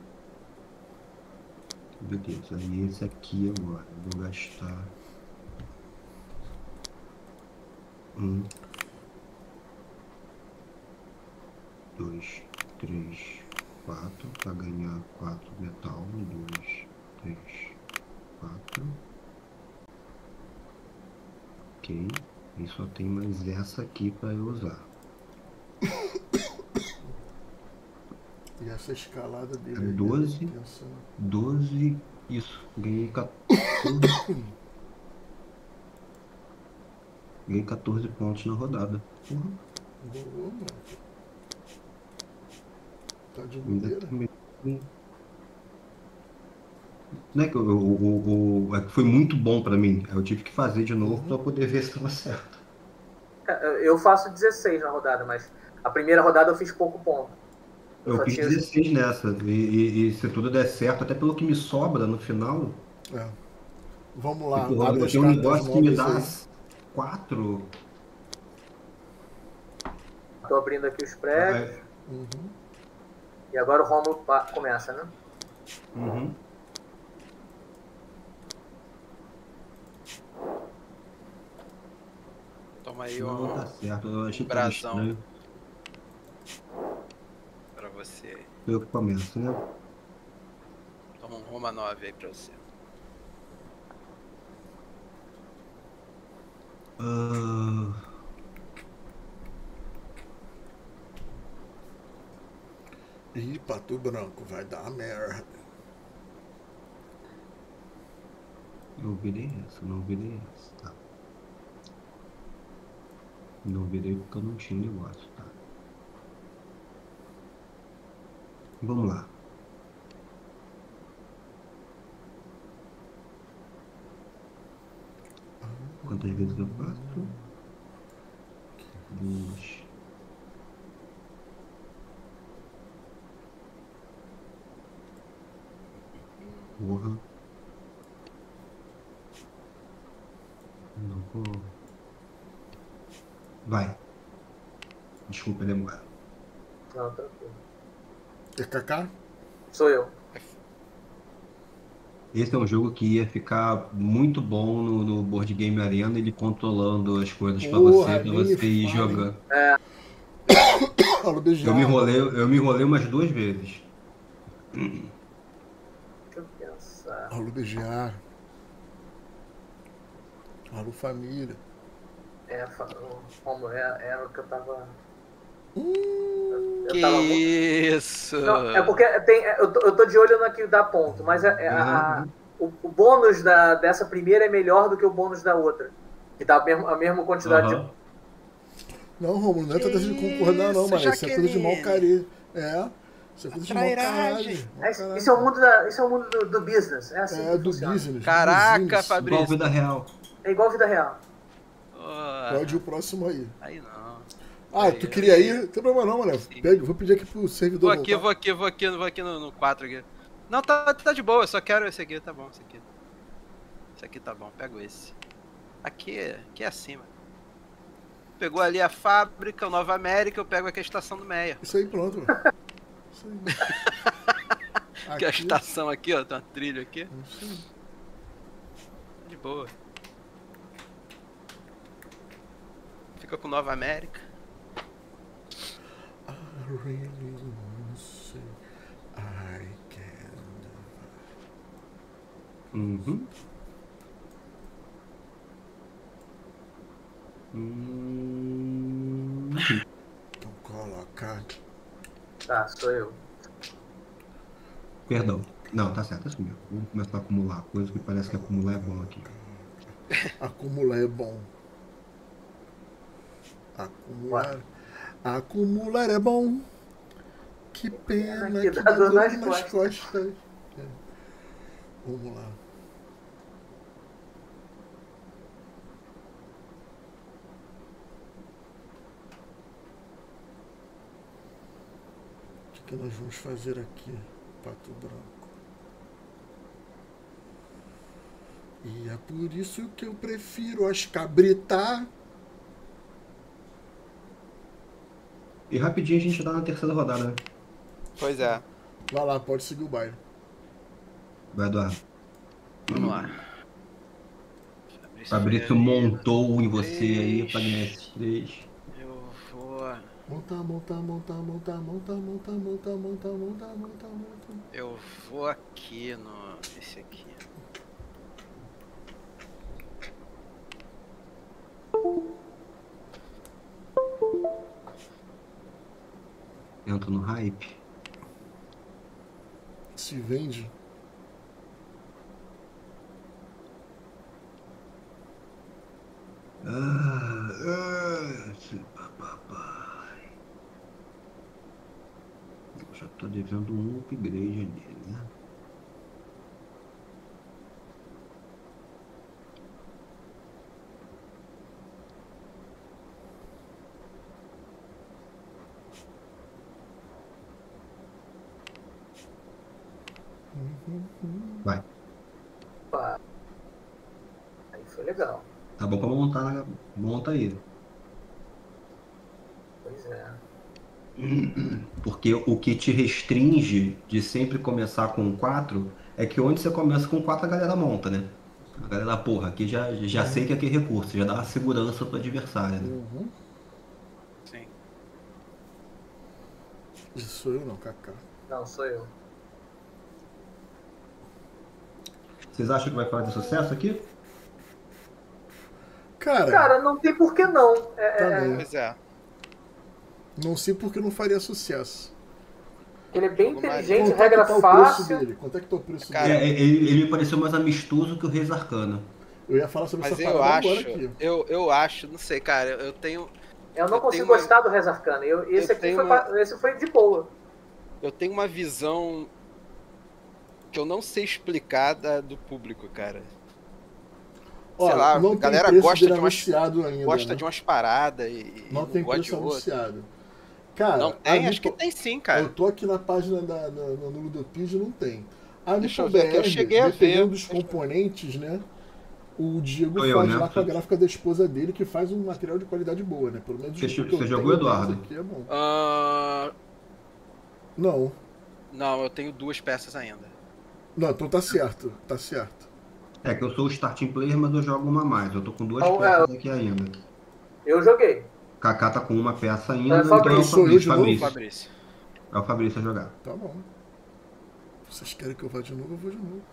Beleza, aí esse aqui agora. Eu vou gastar um, dois, três, quatro para ganhar quatro metal. Dois, três, quatro. Ok. E só tem mais essa aqui para eu usar. E essa escalada dele É aí, doze. né? Pensa, né? doze. Isso. Ganhei quatorze. Ganhei quatorze pontos na rodada. Porra. Boa, mano. Tá de Ainda bobeira? tem- Não é que eu, eu- eu- eu- é que foi muito bom pra mim. Eu tive que fazer de novo pra poder ver se estava certo. Eu faço dezesseis na rodada, mas a primeira rodada eu fiz pouco ponto. Eu só fiz tinha- dezesseis nessa. E, e- e se tudo der certo, até pelo que me sobra no final. É. Vamos lá, Tipo, abre eu as tenho um cartas negócio que me novas dá aí. quatro. Tô abrindo aqui os prédios. É, Uhum. E agora o Romulo pa- começa, né? uhum. Toma aí Não, um tá certo. Eu achei um que tava brasão. estranho. pra você. Eu que começo, né? Toma um Roma nove aí pra você. Ah, Ih, Pato Branco, vai dar merda. não virei essa, não virei essa, tá. Não virei porque eu não tinha negócio, tá. Vamos lá. Quantas vezes eu faço? Duas. Porra. Não vou. Vai. Desculpa a demora. Não, tranquilo. É Kaká? Sou eu. Esse é um jogo que ia ficar muito bom no, no Board Game Arena, ele controlando as coisas pra Porra, você, pra nem me você ir fala, hein? jogando. Alô, Eu beijar. me enrolei, eu me enrolei umas duas vezes. Deixa eu pensar. Alô, beijar. Alô, família. É, fa- como é, era o que eu tava. Hum, Eu Que tava muito. isso! Não, é porque tem, eu, tô, eu tô de olho no que dá ponto, mas é- é a- a- o, o bônus da, dessa primeira é melhor do que o bônus da outra. Que dá a mesma, a mesma quantidade de. Aham. não, Romulo, não é Que tanta de concordar, não, isso, mano. Isso é coisa de mau Jaqueline? carinho. É. Isso é coisa de mau Trairagem. caralho. mau É, caralho. isso é o mundo, da, isso é o mundo do, do business. É assim É, que do funciona. business. Caraca, do business. Fabrício. Igual vida real. É igual a vida real. Porra. Pode ir o próximo aí. Aí não. Ah, Aí, tu aí. queria ir? Não tem problema não, mano. Sim. Pega, vou pedir aqui pro servidor Vou aqui, voltar. vou aqui, vou aqui, vou aqui no, no quatro aqui. Não, tá, tá de boa, eu só quero esse aqui, tá bom, esse aqui. Esse aqui tá bom, pego esse. Aqui, aqui é acima. Pegou ali a fábrica, o Nova América, eu pego aqui a estação do Meia. Isso aí, pronto. Mano. Isso aí. Que é a Aqui, estação aqui, ó, tem uma trilha aqui. isso aí. De boa. Fica com Nova América. I really wanna say I can. Uhum. Hum. Então colocar. Tá, sou eu. Perdão. Não, tá certo, é isso mesmo. Vamos começar a acumular coisa que parece que acumular é bom aqui. Acumular é bom. Acumular. Acumular é bom. Que pena Que que dá dá dor dor nas nas costas. costas. É. Vamos lá. O que, que nós vamos fazer aqui, Pato Branco? E é por isso que eu prefiro as cabritas. E rapidinho a gente tá na terceira rodada, né? Pois é. Vai lá, pode seguir o baile. Vai, Eduardo. Vamos lá. Fabrício Ferreira, montou em você aí três. pra ganhar esses três. Eu vou. Monta, monta, monta, monta, monta, monta, monta, monta, monta, monta, monta. Eu vou aqui no. Esse aqui. Entra no hype. Se vende. Ah, ah, esse papai. Eu já tô devendo um upgrade ali, né? Vai. Opa. Aí foi legal. Tá bom pra montar na. Monta aí. Pois é. Porque o que te restringe de sempre começar com quatro é que onde você começa com quatro a galera monta, né? A galera, porra, aqui já, já sei que aqui é recurso, já dá uma segurança pro adversário, né? Uhum. Sim. Isso sou eu não, Kaká. Não, sou eu. Vocês acham que vai fazer sucesso aqui? Cara, Cara, não tem por que não. É, Tá é- bem. Pois é. não sei porque não faria sucesso. ele é bem Jogo mais- inteligente, Quanto é regra que tá o preço fácil. dele? Quanto é que tá o preço Cara, dele? É, ele, ele me pareceu mais amistoso que o Reis Arcana. Eu ia falar sobre Mas essa eu parada acho, agora aqui. eu, eu acho, não sei, cara, eu eu tenho, Eu não Eu consigo tenho uma- gostar do Res Arcana. Eu, esse Eu aqui tenho foi, uma- pa- esse foi de boa. eu tenho uma visão que eu não sei explicar da- do público, cara. Ó, sei lá, não a galera tem preço gosta dele de umas- anunciado ainda, Gosta né? de umas paradas e, e Não tem gosta preço de outra. anunciado. Cara, Não a tem? Acho que Meeple- tem sim, cara. Eu tô aqui na página da, da, da no Ludopedia, não tem. A Deixa eu Meeple ver aqui, eu B R, cheguei a ver. dependendo dos componentes, né? O Diego Sou eu, faz né? lá com a gráfica da esposa dele, que faz um material de qualidade boa, né? Pelo menos Você- o que eu você tenho jogou, Eduardo? aqui é bom. Ah, Não. não, eu tenho duas peças ainda. Não, então tá certo. Tá certo. É que eu sou o starting player, mas eu jogo uma a mais. Eu tô com duas Então, peças aqui ainda. Eu joguei. Kaká tá com uma peça ainda, É, então é o Fabrício, sou eu de Fabrício. novo? Fabrício. Fabrício. É o Fabrício a jogar. Tá bom. Vocês querem que eu vá de novo, eu vou de novo.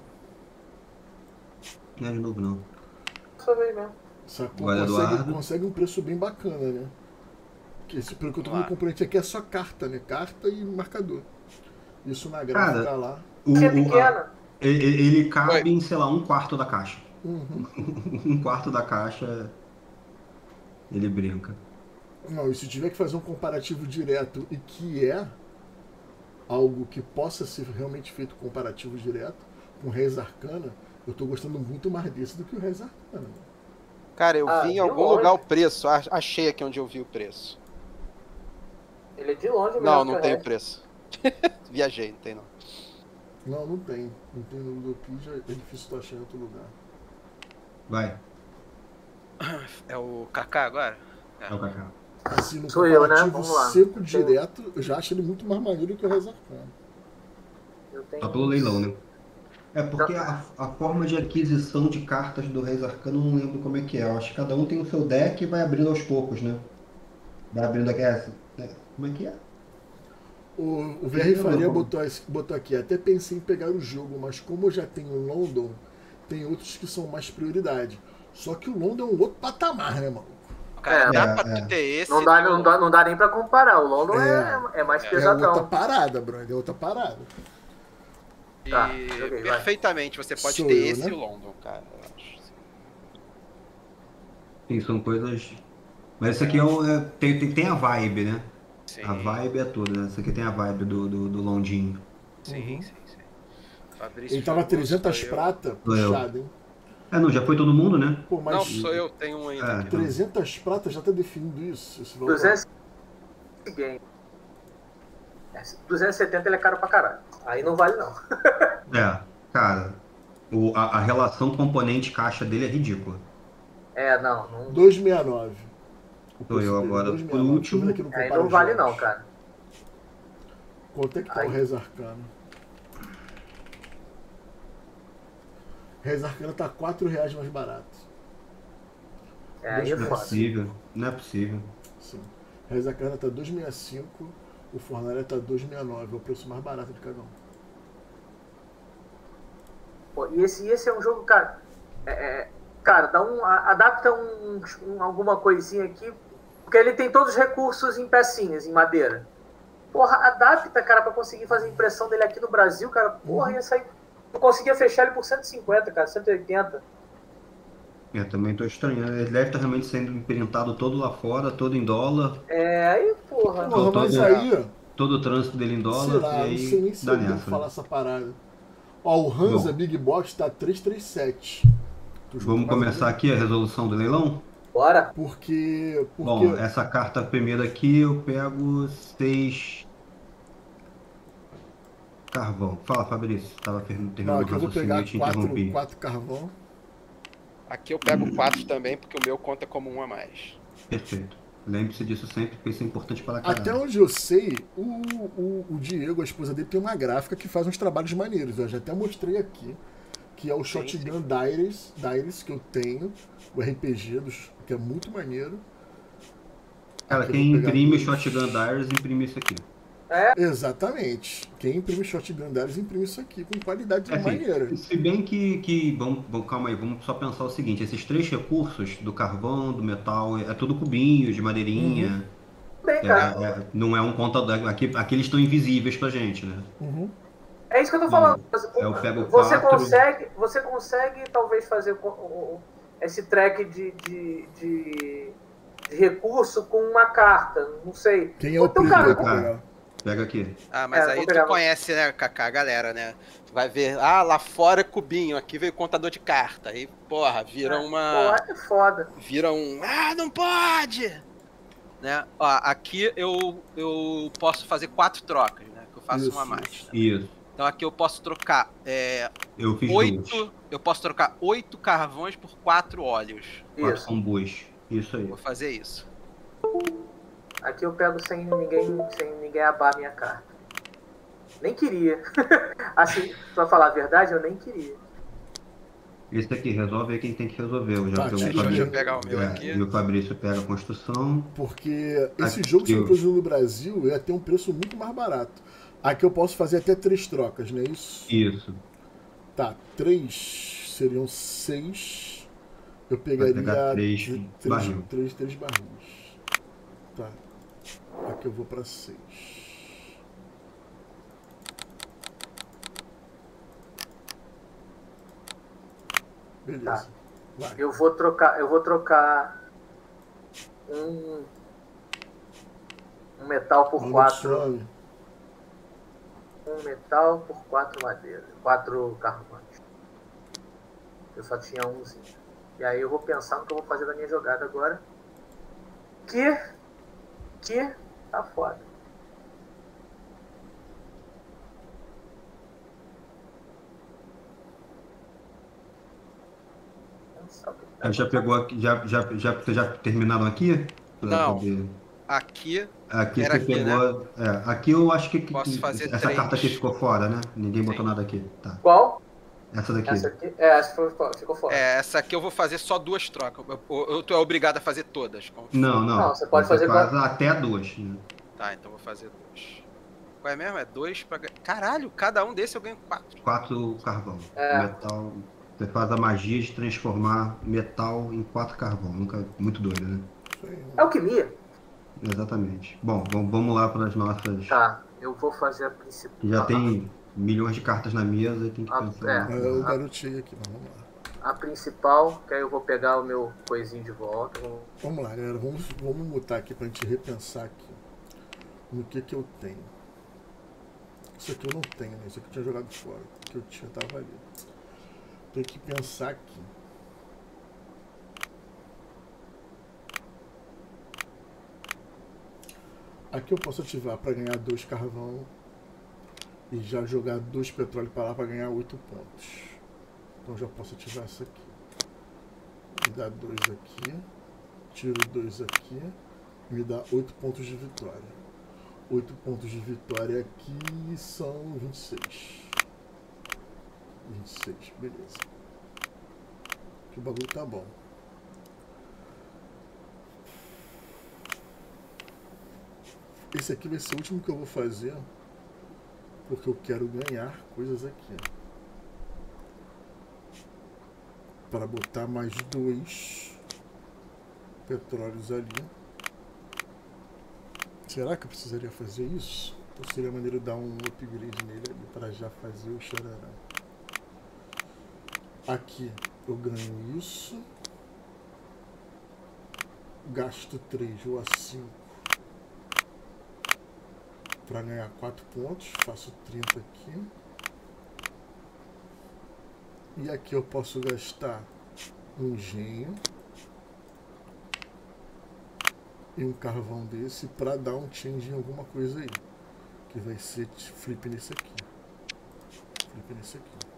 Não é de novo, não. Só vez mesmo. Sacou? Vai, Consegue, Eduardo. consegue um preço bem bacana, né? Porque esse, pelo que eu tô vendo, o Claro. componente aqui é só carta, né? Carta e marcador. Isso na gráfica Cara, lá. O, Que é o- a- pequena. ele, ele cabe Oi. em, sei lá, um quarto da caixa. Uhum. Um quarto da caixa, ele brinca. Não, e se tiver que fazer um comparativo direto e que é algo que possa ser realmente feito comparativo direto com o Reis Arcana, eu tô gostando muito mais desse do que o Reis Arcana. Cara, eu Ah, vi em de algum longe. lugar o preço. ach- Achei aqui onde eu vi o preço. Ele é de longe mesmo. Não, que não o tem resto. preço. Viajei, não tem não. Não, não tem. Não tem no Ludopedia, é difícil tu achar em outro lugar. Vai, É o Kaká agora? é o Kaká. Assim, no Sou eu, né? comparativo Vamos lá. seco Eu- direto, eu já acho ele muito mais maneiro que o Reis Arcana. Eu tenho... Só pelo leilão, né? É porque a, a forma de aquisição de cartas do Reis Arcano eu não lembro como é que é. Eu acho que cada um tem o seu deck e vai abrindo aos poucos, né? Vai abrindo aqui. é, Como é que é? O, o V R Faria Não, botou, esse- botou aqui, até pensei em pegar o jogo, mas como eu já tenho o London, tem outros que são mais prioridade. Só que o London é um outro patamar, né, mano? Cara, É, dá é, pra é. tu ter esse. Não dá, viu? não, dá, não dá nem pra comparar. O London É. é, é mais É pesadão. outra parada, brother, é outra parada. E Tá, joguei, vai. perfeitamente, você pode Sou ter eu, esse né? e o London, cara. eu acho. Sim, são coisas. Mas esse aqui é um, é- tem, tem, tem a vibe, né? Sim, A vibe é toda, né? Esse aqui tem a vibe do, do, do Londinho. sim, Uhum. sim, sim. Fabrício Ele tava jogou, trezentas sou eu. prata, Sou eu. puxado, hein? É, não, já foi todo mundo, né? Pô, mas Não, sou eu, tenho um ainda. É. aqui. trezentas prata já tá definindo isso. Esse valor. duzentos game. É, duzentos e setenta ele é caro pra caralho. Aí não vale não. É, cara. O, a, a relação componente-caixa dele é ridícula. É, não. não duzentos e sessenta e nove. O Sou eu preço dele, agora, duzentos e sessenta e por nove. último. Deixa eu ver aqui no aí Compara não vale Jogos. não, cara. Quanto é que tá Ai. o Reis Arcano? Reis Arcano tá quatro reais mais barato. É, aí é Não é foda. possível, não é possível. Sim. Reis Arcano tá dois reais e sessenta e cinco, o Fornalha tá dois reais e sessenta e nove, é o preço mais barato de cada um. Pô, e esse, esse é um jogo, cara. é, é, cara, dá um, a- adapta um, um- alguma coisinha aqui. Porque ele tem todos os recursos em pecinhas, em madeira. Porra, adapta, cara, pra conseguir fazer a impressão dele aqui no Brasil, cara. Porra, ia sair. Eu conseguia fechar ele por cento e cinquenta, cara, cento e oitenta. Eu também tô estranhando. Ele deve estar realmente sendo imprintado todo lá fora, todo em dólar, É, aí, porra. Porra, tô- mas tô- aí, todo o trânsito dele em sei dólar, lá, e não sei nem aí se dá eu devo nessa. falar né? essa parada. Ó, o Hansa Bom. Big Box tá trezentos e trinta e sete. Tu jogou Vamos mais começar algum? aqui a resolução do leilão? Bora. Porque. porque Bom, essa carta primeira aqui eu pego seis carvão. Fala, Fabrício. Tava ter- não, terminando o aqui eu vou raciocínio pegar e te interrompi. quatro, quatro carvão. Aqui eu pego quatro também, porque o meu conta como um a mais. Perfeito. Lembre-se disso sempre, porque isso é importante para Até caralho. onde eu sei, o, o, o Diego, a esposa dele, tem uma gráfica que faz uns trabalhos maneiros. Eu já até mostrei aqui. que é o Shotgun Diaries, Diaries que eu tenho, o R P G, dos, que é muito maneiro. Cara, Aqui quem eu vou pegar imprime dois. Shotgun Diaries imprime isso aqui. Exatamente. Quem imprime Shotgun Diaries imprime isso aqui com qualidade Assim, maneira. se bem que, que vamos, vamos, calma aí, vamos só pensar o seguinte, esses três recursos, do carvão, do metal, é tudo cubinhos, de madeirinha, Bem, é, cara. é, não é um contador, aqui, aqui eles estão invisíveis pra gente, né? Uhum. É isso que eu tô falando. Eu pego Você quatro. consegue, você consegue talvez fazer o- o- esse track de, de, de, de recurso com uma carta, não sei. Quem é o Então, Pri que cara, vai pegar? Pega aqui. Ah, mas É, aí vou tu pegar. conhece, né, Kaká, a galera, né? Tu vai ver, ah, lá fora é cubinho, aqui veio contador de carta. Aí, porra, vira uma... Pô, é foda. Vira um, ah, não pode! Né? Ó, aqui eu, eu posso fazer quatro trocas, né? Que eu faço Isso, uma mais. isso. Né? Isso. Então aqui eu posso trocar é, Eu fiz oito. duas. Eu posso trocar oito carvões por quatro óleos. Quatro Isso. combos. Isso aí. Vou fazer isso. Aqui eu pego sem ninguém, sem ninguém abar minha carta. Nem queria. Assim, pra falar a verdade, eu nem queria. Esse aqui resolve é quem tem que resolver. Eu já Tá, pego o deixa eu Fabrício. já pegar o meu É, aqui. E o Fabrício pega a construção. Porque esse Aqui jogo, se eu- eu produzir no Brasil, ia ter um preço muito mais barato. Aqui eu posso fazer até três trocas, não é isso? Isso. Tá, três seriam seis. Eu Vai pegaria pegar três três, barril. três, três barris. Tá. Aqui eu vou pra seis. Beleza. Tá. Vai. Eu vou trocar, eu vou trocar um, um metal por Manda quatro. some. Um metal por quatro madeiras. Quatro carvões. Eu só tinha umzinho. E aí eu vou pensar no que eu vou fazer da minha jogada agora. Que. Que. Tá foda. Pensar o que tá Já pegou aqui, já, já, já, vocês já terminaram aqui? Pra Não. poder- Aqui, Aqui Era você aqui, pegou. É, aqui eu acho que. Posso que- fazer essa três. carta aqui ficou fora, né? Ninguém botou Sim. nada aqui. Tá. Qual? Essa daqui. Essa aqui? É, essa foi, ficou fora. é, essa aqui eu vou fazer só duas trocas. Eu, eu, eu tô obrigado a fazer todas. como- Não, não. Não, você pode fazer faz quatro. até duas. Né? Tá, então eu vou fazer duas. Qual é mesmo? É dois pra ganhar. Caralho, cada um desse eu ganho quatro. Quatro carvão. É. Metal. Você faz a magia de transformar metal em quatro carvão. Nunca. Muito doido, né? Isso aí. Alquimia. Exatamente. Bom, vamos, vamos lá para as nossas. Tá, eu vou fazer a principal. Já tem milhões de cartas na mesa e tem que Ah, pensar. é. É o garotinho aqui, mas vamos lá. A principal, que aí eu vou pegar o meu coisinho de volta. Vou... Vamos lá, galera. Vamos, vamos mutar aqui pra gente repensar aqui no que que eu tenho. Isso aqui eu não tenho, né? Isso aqui eu tinha jogado fora. O que eu tinha tava ali. Tem que pensar aqui. Aqui eu posso ativar para ganhar dois carvão e já jogar dois petróleo para lá para ganhar oito pontos. Então já posso ativar isso aqui. Me dá dois aqui, tiro dois aqui, me dá oito pontos de vitória. oito pontos de vitória aqui são vinte e seis. vinte e seis, beleza. Que o bagulho tá bom. Esse aqui vai ser o último que eu vou fazer, porque eu quero ganhar coisas aqui. Para botar mais dois petróleos ali. Será que eu precisaria fazer isso? Ou seria maneiro dar um upgrade nele ali para já fazer o xarará? Aqui eu ganho isso. Gasto três, vou a cinco. Para ganhar quatro pontos, faço trinta aqui. E aqui eu posso gastar um engenho e um carvão desse para dar um change em alguma coisa aí. Que vai ser flip nesse aqui. Flip nesse aqui.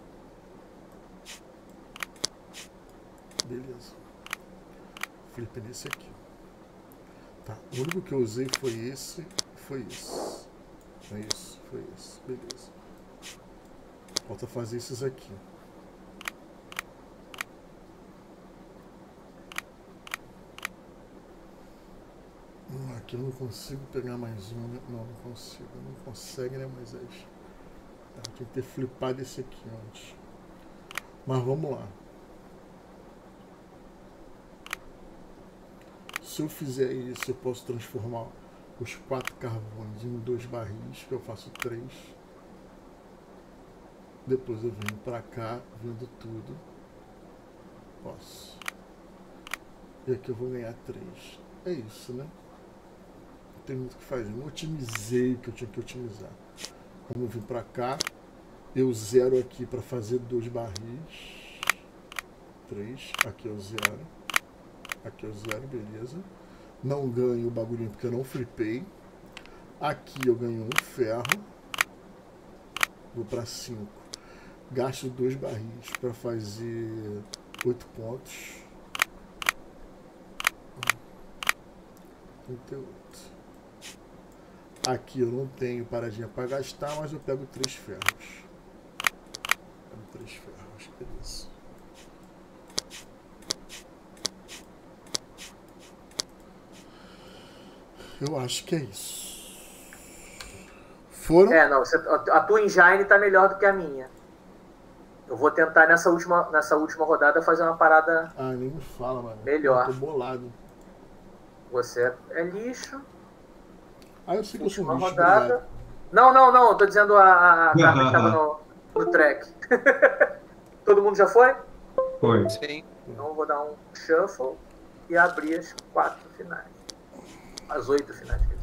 Beleza. Flip nesse aqui. Tá, o único que eu usei foi esse e foi esse. É isso, foi esse. Beleza. Falta fazer esses aqui. Aqui eu não consigo pegar mais um, né? Não, não consigo. Não consegue, né, Moisés? Tá, tinha que ter flipado esse aqui antes. Mas vamos lá. Se eu fizer isso, eu posso transformar os quatro carvões em dois barris, que eu faço três. Depois eu venho pra cá, vendo tudo. Posso. E aqui eu vou ganhar três. É isso, né? Não tem muito o que fazer. Não otimizei o que eu tinha que otimizar. Vamos vir pra cá. Eu zero aqui para fazer dois barris. Três. Aqui eu zero. Aqui eu zero, beleza. Não ganho o bagulhinho porque eu não flipei. Aqui eu ganho um ferro. Vou para cinco. Gasto dois barris para fazer oito pontos. trinta e oito. Aqui eu não tenho paradinha para gastar, mas eu pego três ferros. Pego três ferros, beleza. Eu acho que é isso. Foram? É, não, você, a tua engine tá melhor do que a minha. Eu vou tentar nessa última, nessa última rodada fazer uma parada Ah, nem me fala, mano. melhor. Eu tô bolado. Você é lixo. Ah, eu sei que eu sou Última lixo, rodada. obrigado. Não, não, não. Tô dizendo a, a carta que tava no, no track. Todo mundo já foi? Foi. Sim. Então eu vou dar um shuffle e abrir as quatro finais. As oito finais. Quer dizer.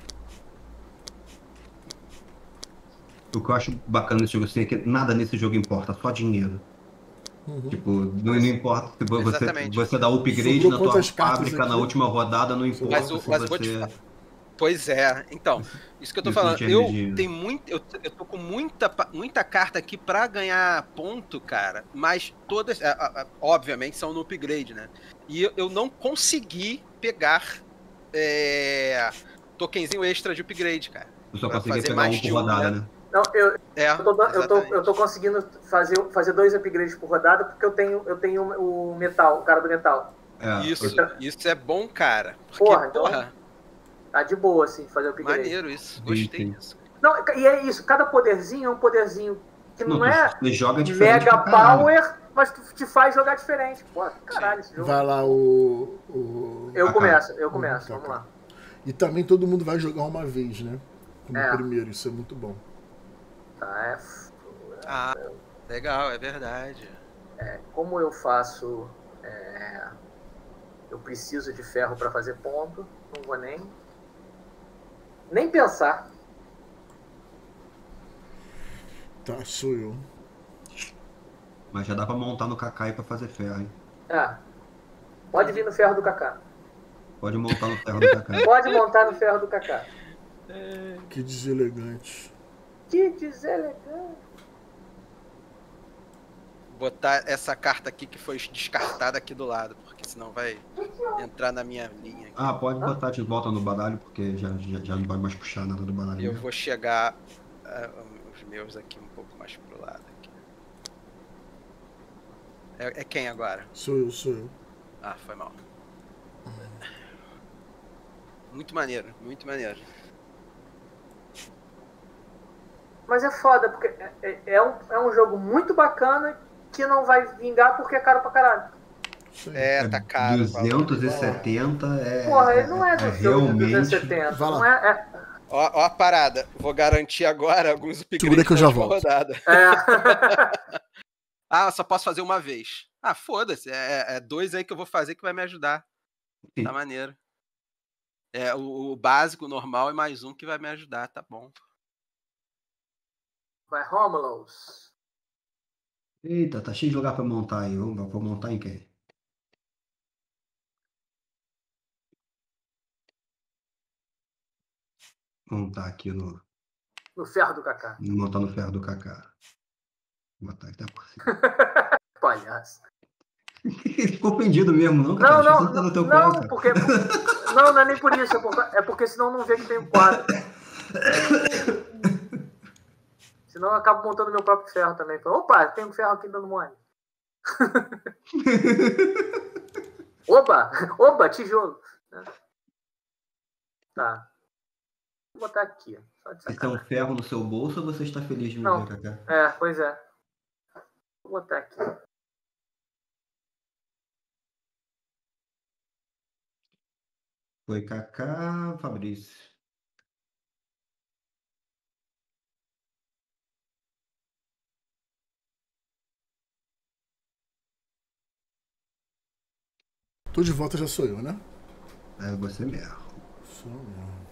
O que eu acho bacana nesse jogo assim, é que nada nesse jogo importa, só dinheiro. Uhum. Tipo, não, não importa se você, Exatamente. você dá upgrade Sobrou na tua quantas cartas fábrica aqui? na última rodada, não importa Mas, o, se mas eu vou te você... falar. Pois é, então, isso que eu tô Isso falando, de eu R G, né? tenho muito, eu, eu tô com muita, pa- muita carta aqui pra ganhar ponto, cara, mas todas, a- a- a- obviamente, são no upgrade, né? E eu, eu não consegui pegar é, tokenzinho extra de upgrade, cara. Eu só Pra conseguia fazer pegar mais um de por um, rodada, né? né? Não, eu, É, eu, tô, eu, tô, exatamente. eu tô conseguindo fazer, fazer dois upgrades por rodada porque eu tenho, eu tenho o metal, o cara do metal. É, Isso, eu- isso é bom, cara. Porque, Porra, então- porra, Tá de boa, assim, fazer upgrade. maneiro isso. Sim, Gostei sim. disso. Não, e é isso, cada poderzinho é um poderzinho que não, Não, é você joga diferente mega pra caralho. power, mas tu- te faz jogar diferente. Pô, caralho, esse jogo. Vai lá o... o... Eu Ah, começo, eu Uhum, começo, tá, vamos tá. lá. E também todo mundo vai jogar uma vez, né? Como É. primeiro, isso é muito bom. Tá, é, f- Ah, legal, é verdade. é, como eu faço... é, eu preciso de ferro pra fazer ponto, não vou nem... Nem pensar. Tá, sou eu. Mas já dá pra montar no Kakai pra fazer ferro, hein? Ah, pode vir no ferro do Kaká. Pode montar no ferro do Kakai. Pode montar no ferro do Kaká. Que deselegante. Que deselegante. Botar essa carta aqui que foi descartada aqui do lado, porque senão vai entrar na minha linha. Ah, pode botar de volta no baralho, porque já, já, já não vai mais puxar nada do baralho. Eu né? vou chegar ah, os meus aqui um pouco mais pro lado. Aqui. É, é quem agora? Sou eu, sou eu. Ah, foi mal. Muito maneiro, muito maneiro. Mas é foda, porque é, é- é um, é um jogo muito bacana que não vai vingar porque é caro pra caralho. Isso aí. É, tá caro. o valor. duzentos e setenta é. Porra, ele não é do é jogo de realmente. duzentos e setenta. Vai lá. Não é, é, Ó, ó a parada. Vou garantir agora alguns upgrades Segura que eu na já última volto. rodada. é. Ah, só posso fazer uma vez. Ah, foda-se. É, é dois aí que eu vou fazer que vai me ajudar. Sim. Tá maneiro. É o, o básico, normal e mais um que vai me ajudar, tá bom. Vai, Romulus. Eita, tá cheio de lugar pra montar aí. Vamos vou montar em quem? Montar aqui no. No ferro do Kaká. Montar no ferro do Kaká. Vou botar aqui até por cima. Palhaço. Ficou ofendido mesmo, não, Não, cara? não, Deixa eu sentar no teu não, colo, cara. porque. Não, não é nem por isso. É porque, é porque senão não vê que tem um quadro. Senão eu acabo montando meu próprio ferro também. Falo, opa, tem um ferro aqui dando mole. Opa, opa, tijolo. Tá. Vou botar aqui. Só de Você tem um sacanagem. ferro no seu bolso ou você está feliz de me Não. ver, Kaká? É, pois é. Vou botar aqui. Foi Kaká, Fabrício. Tô de volta, já sou eu, né? É você mesmo. Sou eu mesmo.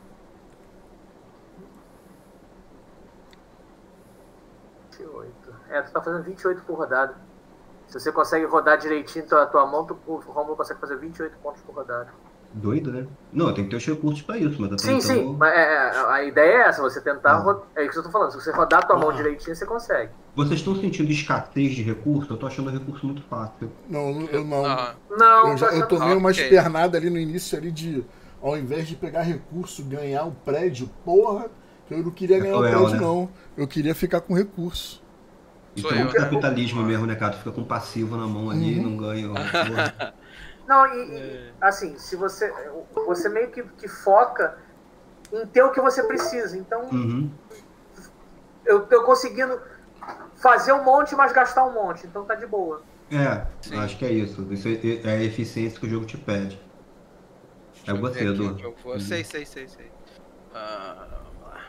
vinte e oito. É, tu tá fazendo vinte e oito por rodada. Se você consegue rodar direitinho a tua, tua mão, tu, o Romulo consegue fazer vinte e oito pontos por rodada. Doido, né? Não, tem que ter os recursos pra isso, mas até Sim, então... sim. Mas é, é, a ideia é essa, você tentar... Ah. ro- É isso que eu tô falando. Se você rodar a tua mão Ah. direitinho, você consegue. Vocês estão sentindo escassez de recurso? Eu tô achando o recurso muito fácil. Não, eu não. Ah, Não, Eu, já, tô eu achando- tomei uma Ok. espernada ali no início ali de, ao invés de pegar recurso, ganhar o prédio, porra, eu não queria É ganhar o cruel, prédio, né? não. Eu queria ficar com recurso. Isso Sou é muito eu. capitalismo mesmo, né, cara? Tu fica com passivo na mão ali, não ganha. Porra. Não, e, e, assim, se você... Você meio que, que foca em ter o que você precisa. Então, Uhum. eu tô conseguindo fazer um monte, mas gastar um monte. Então tá de boa. É, Sim. acho que é isso. Isso é é a eficiência que o jogo te pede. Deixa É eu você, ver aqui Edu. onde eu vou. Sei, sei, sei, sei. Ah, vamos lá.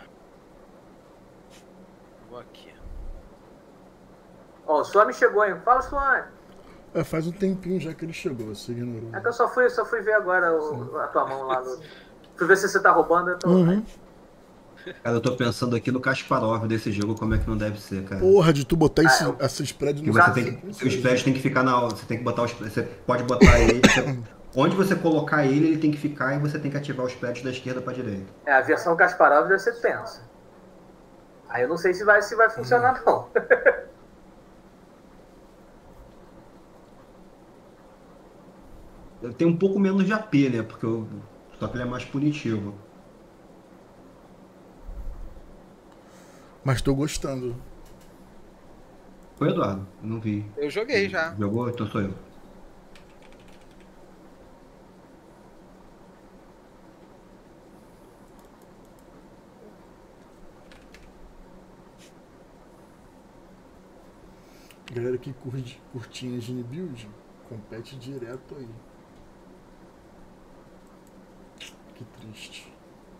Vou aqui. Ó, o Suami chegou, hein? Fala, Suami. É, faz um tempinho já que ele chegou, você ignorou. É que eu só fui, só fui ver agora o- a tua mão lá no... Fui ver se você tá roubando, eu tô... Uhum. Cara, eu tô pensando aqui no Kasparov desse jogo, como é que não deve ser, cara. Porra, de tu botar esse, Ah, eu- esses prédios Que no você Gato. tem que, os prédios tem que ficar na você tem que botar os você pode botar ele, você- onde você colocar ele, ele tem que ficar e você tem que ativar os prédios da esquerda pra direita. É, a versão Kasparov deve ser tensa. Aí eu não sei se vai, se vai funcionar, não. Ele tem um pouco menos de A P, né? Porque eu, só que ele é mais punitivo. Mas tô gostando. Foi, Eduardo? Não vi. Eu joguei já. Jogou? Então sou eu. Galera que curte curte engine build, compete direto aí. Que triste.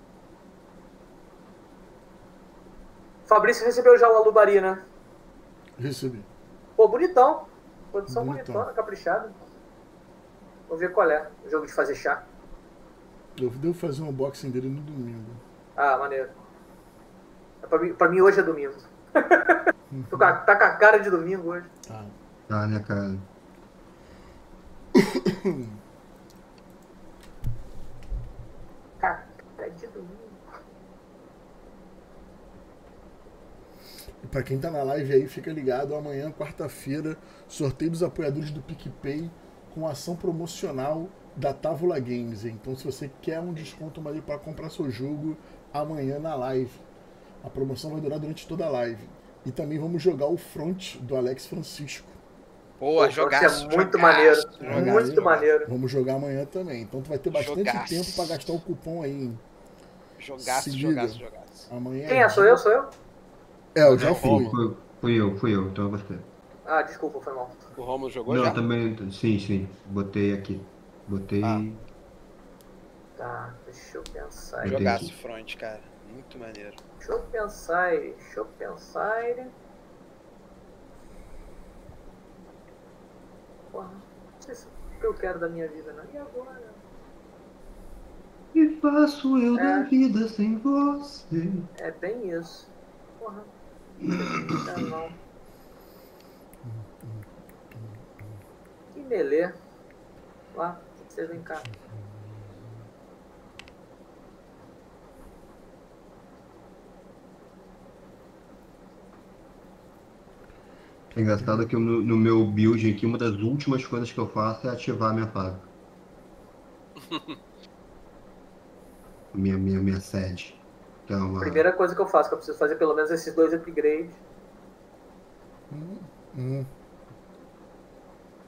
Fabrício recebeu já o Alubari, né? Recebi. Pô, bonitão. Produção Bonitão. bonitona, caprichada. Vou ver qual é. O jogo de fazer chá. Eu devo fazer um unboxing dele no domingo. Ah, maneiro. É pra, mim, pra mim hoje é domingo. Tô com a- tá com a cara de domingo hoje. Tá. Tá, né, cara? Cara de domingo. E pra quem tá na live aí, fica ligado. Amanhã, quarta-feira, sorteio dos apoiadores do PicPay com ação promocional da Távola Games. Então, se você quer um desconto maneiro para comprar seu jogo, amanhã na live. A promoção vai durar durante toda a live. E também vamos jogar o Front do Alex Francisco. Boa, Pô, jogaço. é muito jogaço, maneiro. jogaço. Muito maneiro. Vamos jogar amanhã também. Então tu vai ter bastante Jogaço. tempo para gastar o cupom aí. Hein? Jogaço, Se jogaço, liga. jogaço. Amanhã Quem é? Sou eu? Sou eu? É, eu já Fui, fui. fui, fui eu, fui eu, então é você. Ah, desculpa, foi mal. O Romulo jogou Não, já? também. Sim, sim. Botei aqui. Botei. Ah. Tá, deixa eu pensar. aí. Joguei. Jogaço front, cara. Muito maneiro. Deixa eu pensar. aí, Deixa eu pensar. aí. Porra, não sei se é o que eu quero da minha vida, não. E agora? Que faço eu É. da vida sem você? É bem isso. Porra. Não, não. Que melê. Lá, vocês vêm cá. É engraçado que no, no meu build aqui, uma das últimas coisas que eu faço é ativar a minha fábrica. minha, minha, minha sede. Que é uma... Primeira coisa que eu faço, que eu preciso fazer pelo menos esses dois upgrades. Hum, hum.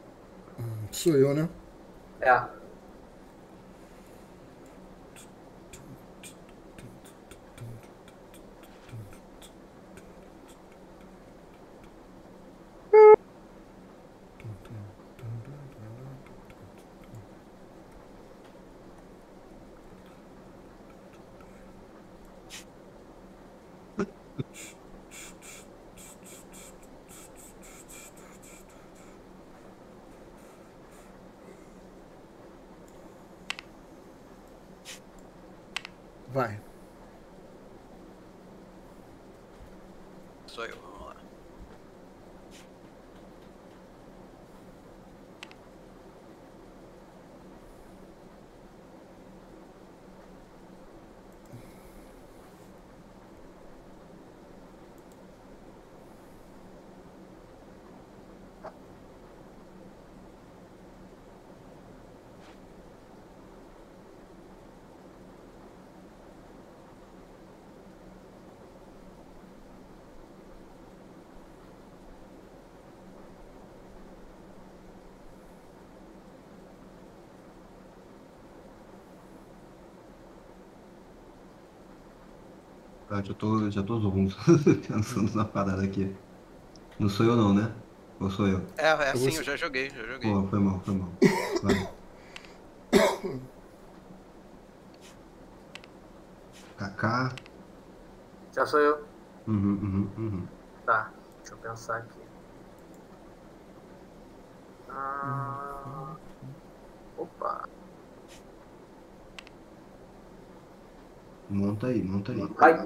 Sou eu, né? É. Vai. Sou eu, vamos lá. Tá, já tô, já tô zonzo, pensando na parada aqui. Não sou eu não, né? Ou sou eu? É, é assim, vou- eu já joguei, já joguei. Pô, foi mal, foi mal. Vai. Kaká. Já sou eu. Uhum, uhum, uhum. Tá, deixa eu pensar aqui. Ah, opa. Monta aí, monta aí. Vai.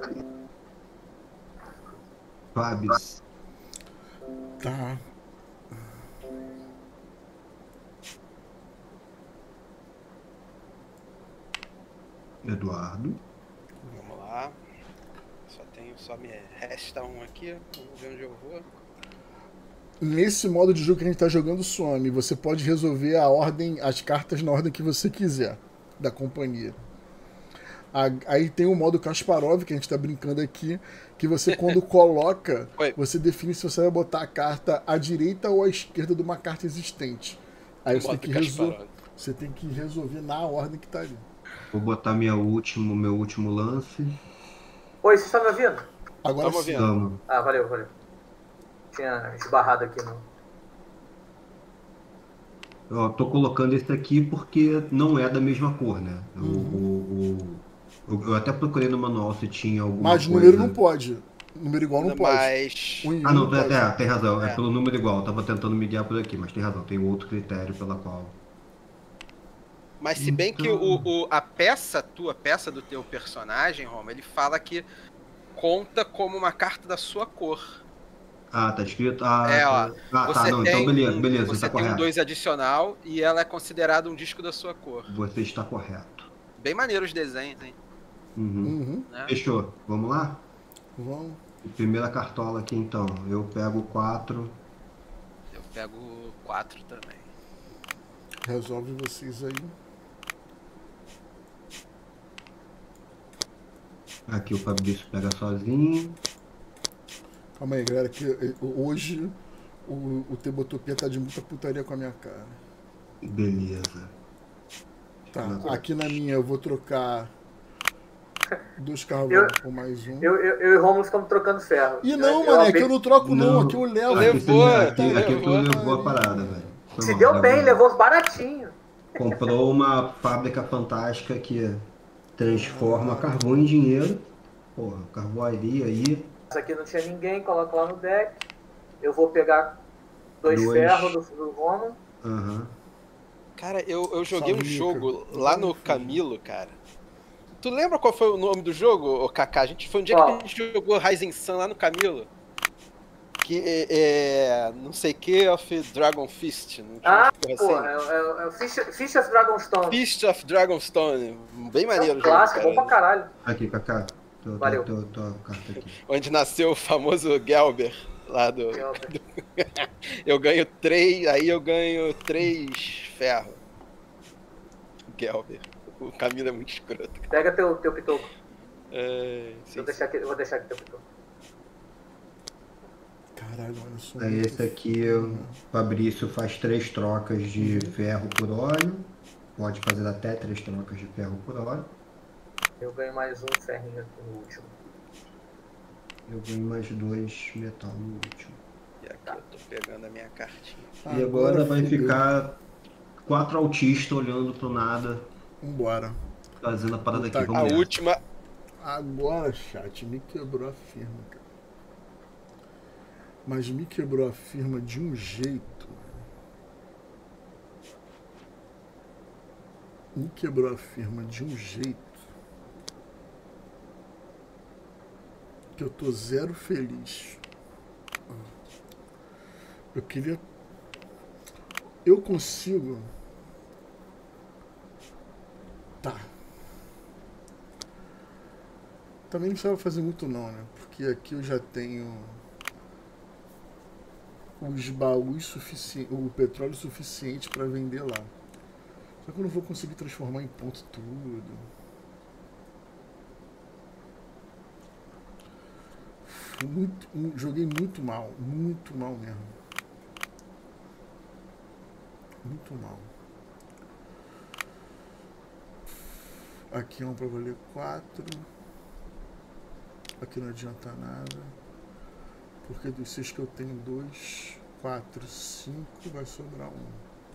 Fabs. Tá. Eduardo. Vamos lá. Só tenho, só me resta um aqui. Vamos ver onde eu vou. Nesse modo de jogo que a gente tá jogando Some, você pode resolver a ordem, as cartas na ordem que você quiser da companhia. A- Aí tem o modo Kasparov, que a gente tá brincando aqui, que você quando coloca, Oi. você define se você vai botar a carta à direita ou à esquerda de uma carta existente. Aí você tem, Modo que resol... Kasparov. você tem que resolver na ordem que tá ali. Vou botar minha último, meu último lance. Oi, vocês estão me ouvindo? Agora Tamo sim. ouvindo. Tamo. Ah, valeu, valeu. Tinha esbarrado aqui no. Ó, tô colocando esse aqui porque não é da mesma cor, né? O, o- o- eu, eu até procurei no manual se tinha alguma Mas coisa. número não pode. Número igual não pode. Mas. Um e um Ah, não, não tem, pode. é, tem razão. É. É. pelo número igual. Eu tava tentando me guiar por aqui, mas tem razão. Tem outro critério pela qual. Mas se bem que Então- o, o- a peça, tua peça do teu personagem, Roma, ele fala que conta como uma carta da sua cor. Ah, tá escrito. Ah, É, ó, tá. Ah, você tá, não. tem Então beleza, um, beleza, você tá tem um correto. dois adicional e ela é considerada um disco da sua cor. Você está correto. Bem maneiro os desenhos, hein? Uhum. Uhum. Né? Fechou. Vamos lá? Vamos. Primeira cartola aqui então. Eu pego quatro. Eu pego quatro também. Resolve vocês aí. Aqui o Fabrício pega sozinho. Calma aí, galera, que eh, hoje o, o Tebotopia tá de muita putaria com a minha cara. Beleza. Tá, aqui na minha eu vou trocar dois Eu- carvão por mais um. Eu, eu, eu e o Romulo ficamos trocando ferro. E não, eu, mano, é abri- que eu não troco não, Não. aqui eu levo. Aqui, Levou, você- aqui, tá, aqui tu levou. levou a parada, velho. Foi Se mal, deu bem, levou baratinho. Comprou uma fábrica fantástica que transforma carvão em dinheiro. Porra, carvoaria aí. Isso aqui não tinha ninguém, coloca lá no deck. Eu vou pegar dois, Dois. ferros do, do Romulo. Aham. Cara, eu, eu joguei um Salve, jogo Mica. lá no Camilo, cara. Tu lembra qual foi o nome do jogo, ô Kaká? A gente, foi um dia Qual? que a gente jogou Rising Sun lá no Camilo. Que é, é não sei que of Dragon Fist. Não tinha Ah, uma pô, porra é, assim? é, é o Fish, Fish of Dragonstone. Fist of Dragonstone. Bem É maneiro um o jogo, clássico, bom pra cara. caralho. Aqui, Kaká. Tua, Valeu. tua, tua, tua carta aqui. Onde nasceu o famoso Gelber. Lá do. Eu- Eu ganho três. Aí eu ganho três ferros. Gelber. O Camilo é muito escroto. Cara. Pega teu, teu pitoco. É, sim, Eu, deixar aqui, eu vou deixar aqui teu pitoco. Caralho, olha só. Aí esse aqui, o Fabrício faz três trocas de ferro por óleo. Pode fazer até três trocas de ferro por óleo. Eu ganho mais um ferrinho aqui no último. Eu ganho mais dois metal no último. E aqui eu tô pegando a minha cartinha. E agora vai fudeu. ficar quatro autistas olhando pro nada, Vambora. fazendo a parada Puta aqui. que- A Vamos nessa. última. Agora, chat, me quebrou a firma, cara. Mas me quebrou a firma de um jeito. Me quebrou a firma de um jeito. que eu tô zero feliz. Eu queria... Eu consigo... Tá. Também não precisava fazer muito não, né? Porque aqui eu já tenho... os baús suficientes, o petróleo suficiente para vender lá. Só que eu não vou conseguir transformar em ponto tudo. Muito, joguei muito mal, muito mal mesmo. Muito mal. Aqui é um para valer quatro. Aqui não adianta nada. Porque dos seis que eu tenho, dois, quatro, cinco, vai sobrar um.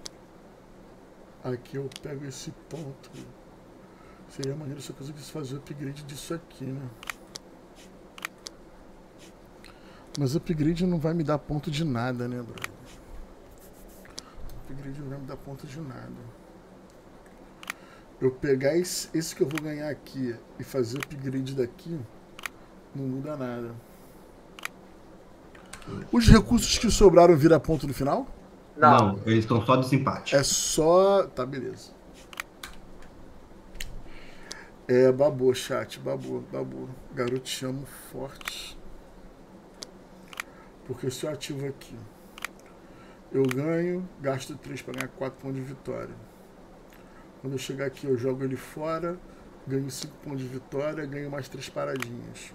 Aqui eu pego esse ponto. Seria maneiro se eu conseguisse fazer o upgrade disso aqui, né? Mas upgrade não vai me dar ponto de nada, né, brother? Upgrade não vai me dar ponto de nada. Eu pegar esse, esse que eu vou ganhar aqui e fazer o upgrade daqui, não muda nada. Os recursos que sobraram viram ponto no final? Não, não, eles estão só desempate. É só... Tá, beleza. É, babou, chat, babou, babou. Garoteamos forte. Porque se eu ativo aqui, eu ganho, gasto três para ganhar quatro pontos de vitória. Quando eu chegar aqui, eu jogo ele fora, ganho cinco pontos de vitória, ganho mais três paradinhas.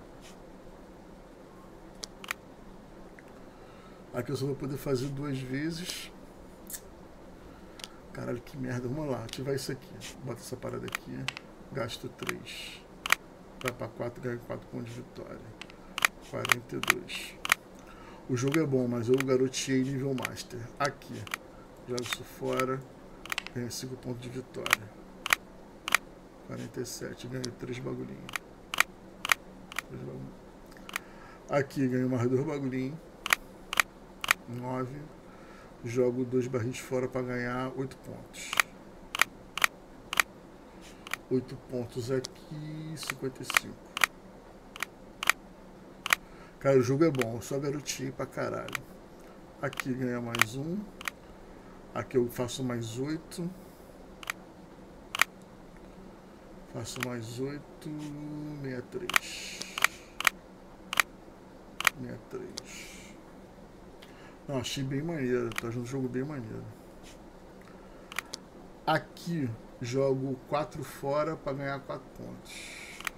Aqui eu só vou poder fazer duas vezes. Caralho, que merda. Vamos lá, ativar isso aqui. Bota essa parada aqui. Gasto três. Vai para quatro, ganho quatro pontos de vitória. quarenta e dois. O jogo é bom, mas eu garoteei nível Master. Aqui. Jogo isso fora. Ganho cinco pontos de vitória. quarenta e sete. Ganho três bagulhinhos. Aqui ganho mais dois bagulhinhos. nove. Jogo dois barris fora para ganhar oito pontos. oito pontos aqui, cinquenta e cinco. Cara, o jogo é bom, eu só garotinho pra caralho. Aqui ganha mais um. Aqui eu faço mais oito. Faço mais oito. sessenta e três. sessenta e três. Não, achei bem maneiro, tá achando um jogo bem maneiro. Aqui jogo quatro fora para ganhar quatro pontos.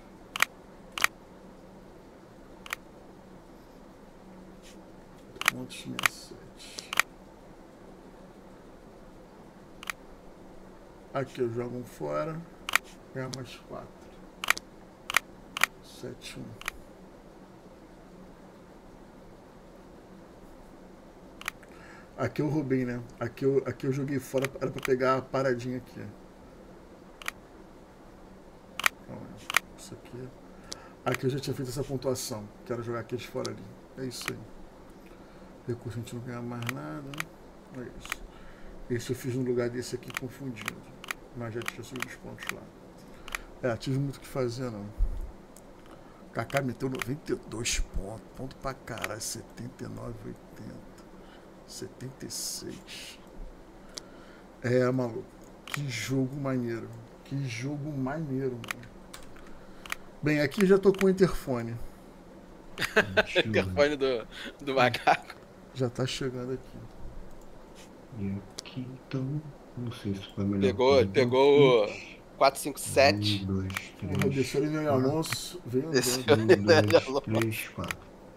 Pontos sessenta e sete. Aqui eu jogo um fora, ganhar mais quatro. sete, um. Aqui eu roubei, né? Aqui eu, aqui eu joguei fora, era pra pegar a paradinha aqui. Isso aqui. Aqui eu já tinha feito essa pontuação. Quero jogar aqueles fora ali. É isso aí. Recurso a gente não ganha mais nada, né? É isso. Esse eu fiz no lugar desse aqui confundindo. Mas já tinha subido os pontos lá. É, tive muito o que fazer, não. Kaká meteu noventa e dois pontos. Ponto pra caralho. setenta e nove, oitenta. setenta e seis. É, maluco. Que jogo maneiro. Que jogo maneiro, mano. Bem, aqui já tô com o interfone. Interfone do, do macaco. Já tá chegando aqui. E aqui, então... Não sei se foi melhor. Pegou, pegou o quatro cinco sete. um, dois, três, Deixou ele no Alonso. Veio andando. um, dois, três, quatro.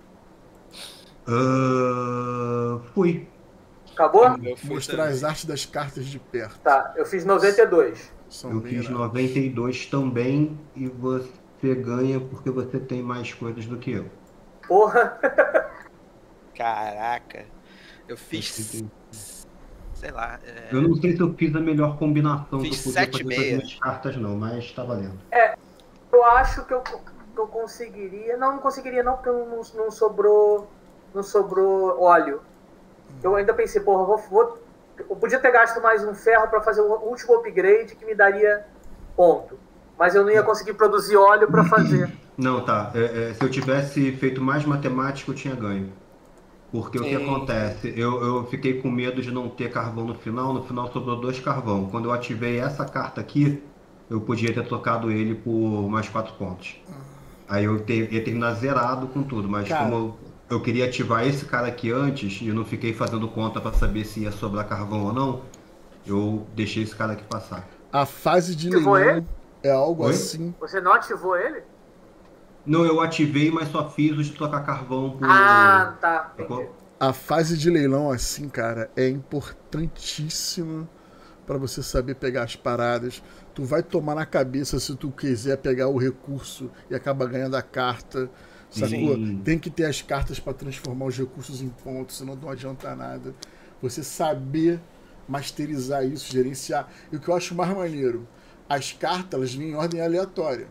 Uh, fui. Acabou? Mostrar também as artes das cartas de perto. Tá, eu fiz noventa e dois. São eu fiz irados. noventa e dois também. E você ganha porque você tem mais coisas do que eu. Porra! Caraca. Eu fiz... Sei lá. É... Eu não sei se eu fiz a melhor combinação Fiz que eu podia sete fazer e com as meia. minhas cartas, não. Mas tá valendo. É, eu acho que eu, que eu conseguiria... Não, não conseguiria não, porque não, não sobrou... Não sobrou óleo. Eu ainda pensei, porra, vou, vou, eu podia ter gasto mais um ferro para fazer o último upgrade que me daria ponto. Mas eu não ia conseguir produzir óleo para fazer Não, tá. É, é, se eu tivesse feito mais matemática, eu tinha ganho. Porque o que Sim. acontece? Eu, eu fiquei com medo de não ter carvão no final. No final sobrou dois carvão. Quando eu ativei essa carta aqui, eu podia ter trocado ele por mais quatro pontos. Aí eu te- ia terminar zerado com tudo. Mas Cara. como eu, eu queria ativar esse cara aqui antes e eu não fiquei fazendo conta para saber se ia sobrar carvão ou não, eu deixei esse cara aqui passar. A fase de Ativou leilão ele? é algo Oi? assim. Você não ativou ele? Não, eu ativei, mas só fiz o de trocar carvão por. Ah, tá. Sacou? Entendi. A fase de leilão assim, cara, é importantíssima pra você saber pegar as paradas. Tu vai tomar na cabeça se tu quiser pegar o recurso e acaba ganhando a carta. Sacou? Sim. Tem que ter as cartas pra transformar os recursos em pontos, senão não adianta nada. Você saber masterizar isso, gerenciar. E o que eu acho mais maneiro, as cartas elas vêm em ordem aleatória.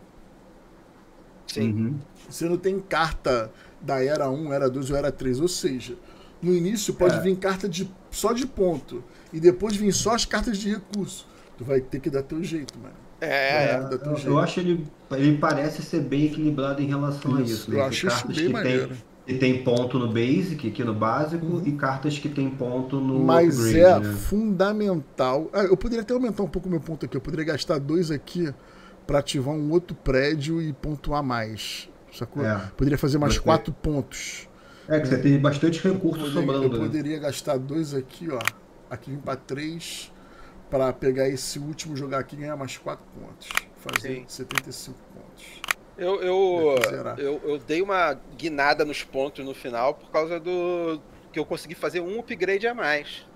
Sim. Uhum. Você não tem carta da era um, era dois ou era três. Ou seja, no início pode É. vir carta de, só de ponto. E depois vir só as cartas de recurso. Tu vai ter que dar teu jeito, mano. É, É, é. dá teu Eu, jeito. eu acho ele, ele parece ser bem equilibrado em relação Isso, a isso. eu Né? acho Tem isso cartas bem que maneiro. tem, que tem ponto no basic, aqui no básico, Uhum. e cartas que tem ponto no Mas upgrade, é né? fundamental. Ah, eu poderia até aumentar um pouco o meu ponto aqui. Eu poderia gastar dois aqui pra ativar um outro prédio e pontuar mais. Sacou? É. Poderia fazer mais Você- quatro pontos. É que você tem bastante recurso Poderia- sobrando, eu né? poderia gastar dois aqui, ó. Aqui vem pra três. Pra pegar esse último, jogar aqui e ganhar mais quatro pontos. Fazer Sim. setenta e cinco pontos. Eu, eu, Deve zerar. eu, eu dei uma guinada nos pontos no final por causa do que eu consegui fazer um upgrade a mais.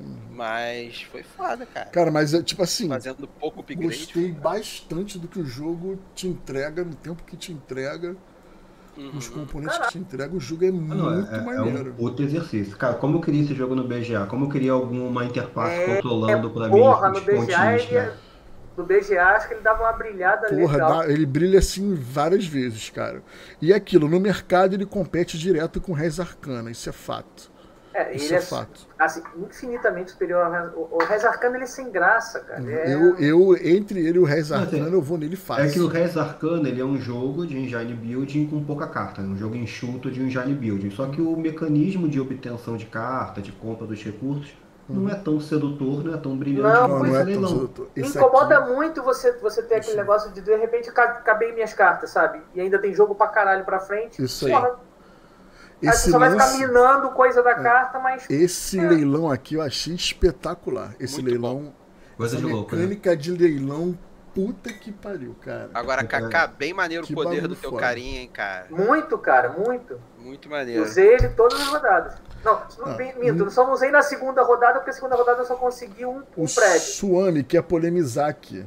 Mas foi foda, cara. Cara, mas é tipo assim, Fazendo pouco upgrade. gostei bastante do que o jogo te entrega, no tempo que te entrega, Uhum. nos componentes que te entrega, o jogo é Ah, não, muito é, é maneiro. um puto exercício. Cara, como eu queria esse jogo no B G A? Como eu queria alguma interface É, controlando pra porra, mim no os B G A pontinhos, ele é- né? No B G A acho que ele dava uma brilhada Porra, legal. dá- ele brilha assim várias vezes, cara. E aquilo, no mercado ele compete direto com o Res Arcana, isso é fato. É, Isso ele é é fato. assim, infinitamente superior ao Res- o, o Res Arcana, ele é sem graça, cara. É- Eu, eu, entre ele e o Res Não, assim, Arcana, eu vou nele fácil. É que o Res Arcana ele é um jogo de engine building com pouca carta, né? Um jogo enxuto de engine building. Só que o mecanismo de obtenção de carta, de compra dos recursos, não é tão sedutor, não é tão brilhante Não, Não, como não esse é daí, tão não. sedutor. Me Esse incomoda aqui- muito você, você ter aquele Isso. negócio de de repente ca- acabei minhas cartas, sabe? E ainda tem jogo pra caralho pra frente. Isso aí. Porra, aí Esse você só vai ficar lance- minando coisa da carta, mas. Esse É. leilão aqui eu achei espetacular. Esse Muito leilão, Coisa essa de louco, né? mecânica de leilão, puta que pariu, cara. Agora, Kaká, bem maneiro Que o poder bagulho do teu foda. carinha, hein, cara. Muito, cara, muito. Muito maneiro. Usei ele todas as rodadas. Não, Ah, minto, eu só não usei na segunda rodada, porque a segunda rodada eu só consegui um, um O prédio. Suami quer polemizar aqui.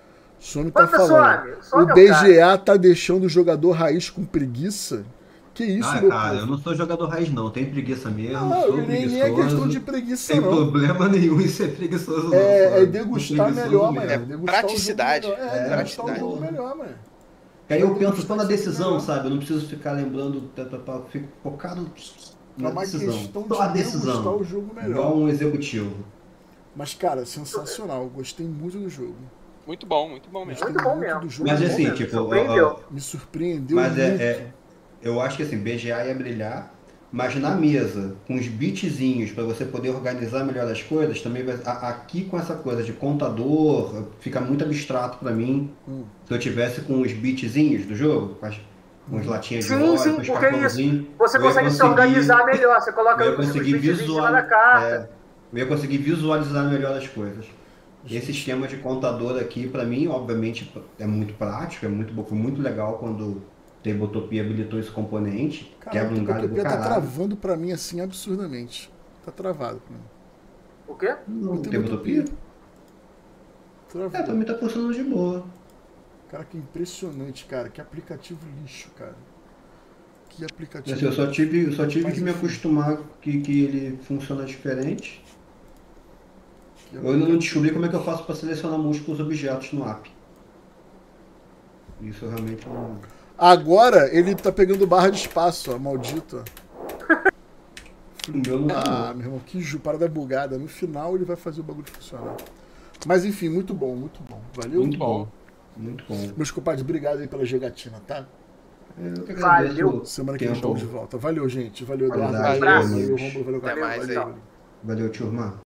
O Suami tá Manda, falando. Suami. Suami O é o B G A tá deixando o jogador raiz com preguiça? Que isso, Ah, meu cara, eu povo? não sou jogador raiz, não. Tenho preguiça mesmo, Não, sou nem, preguiçoso. nem é questão de preguiça, Sem não. problema nenhum em ser preguiçoso, não. É, é Sou degustar preguiçoso melhor, mesmo. mano. Degustar praticidade. O jogo melhor. É, É, degustar o praticidade. jogo melhor, mano. Aí eu Vai penso degustar só na o jogo decisão, melhor. sabe? Eu não preciso ficar lembrando, tá, tá, tá, fico focado É na uma decisão. questão Só a de degustar decisão. o jogo melhor. Igual um executivo. Mas, cara, sensacional. Gostei muito do jogo. Muito bom, muito bom mesmo. Gostei Muito bom mesmo. do jogo. Mas bom assim, mesmo, tipo, surpreendeu. ó, ó, Me surpreendeu mas é, muito. é- eu acho que assim, B G A ia brilhar, mas na mesa, com os bitzinhos para você poder organizar melhor as coisas, também vai, a- aqui com essa coisa de contador, fica muito abstrato para mim. Hum. Se eu tivesse com os bitzinhos do jogo, com as, com as latinhas de Sim, óleo, sim, com os porque é isso. cartãozinhos, Você eu ia consegue se conseguir- organizar melhor. Você coloca eu ia os conseguir bitzinhos em cima visualizar, da carta. é, eu ia conseguir visualizar melhor as coisas. Esse esquema de contador aqui, para mim, obviamente, é muito prático, é muito bom, foi muito legal quando Tabletopia habilitou esse componente, Caralho, quebra um o galho do Tabletopia tá caralho. travando pra mim assim absurdamente. Tá travado pra mim. O quê? Não, O Tabletopia? Travou. É, pra mim tá funcionando de boa. Cara, que impressionante, cara. Que aplicativo lixo, cara. Que aplicativo Assim, eu só tive, eu só tive Mas que me enfim. acostumar que, que ele funciona diferente. Que Eu ainda não descobri como é que eu faço para selecionar múltiplos objetos no app. Isso eu realmente não... Agora ele tá pegando barra de espaço, ó, maldito. O meu não Ah, meu irmão, que ju, parada bugada. No final ele vai fazer o bagulho funcionar. Mas enfim, muito bom, muito bom. Valeu? Muito bom. Muito bom. Meus compadres, obrigado aí pela jogatina, tá? Eu que Valeu. agradeço. Semana que vem Tempo. estamos de volta. Valeu, gente. Valeu, Eduardo. Valeu. Valeu, Valeu. valeu, Romulo. Valeu, Até galera. mais aí. Valeu. Valeu, turma.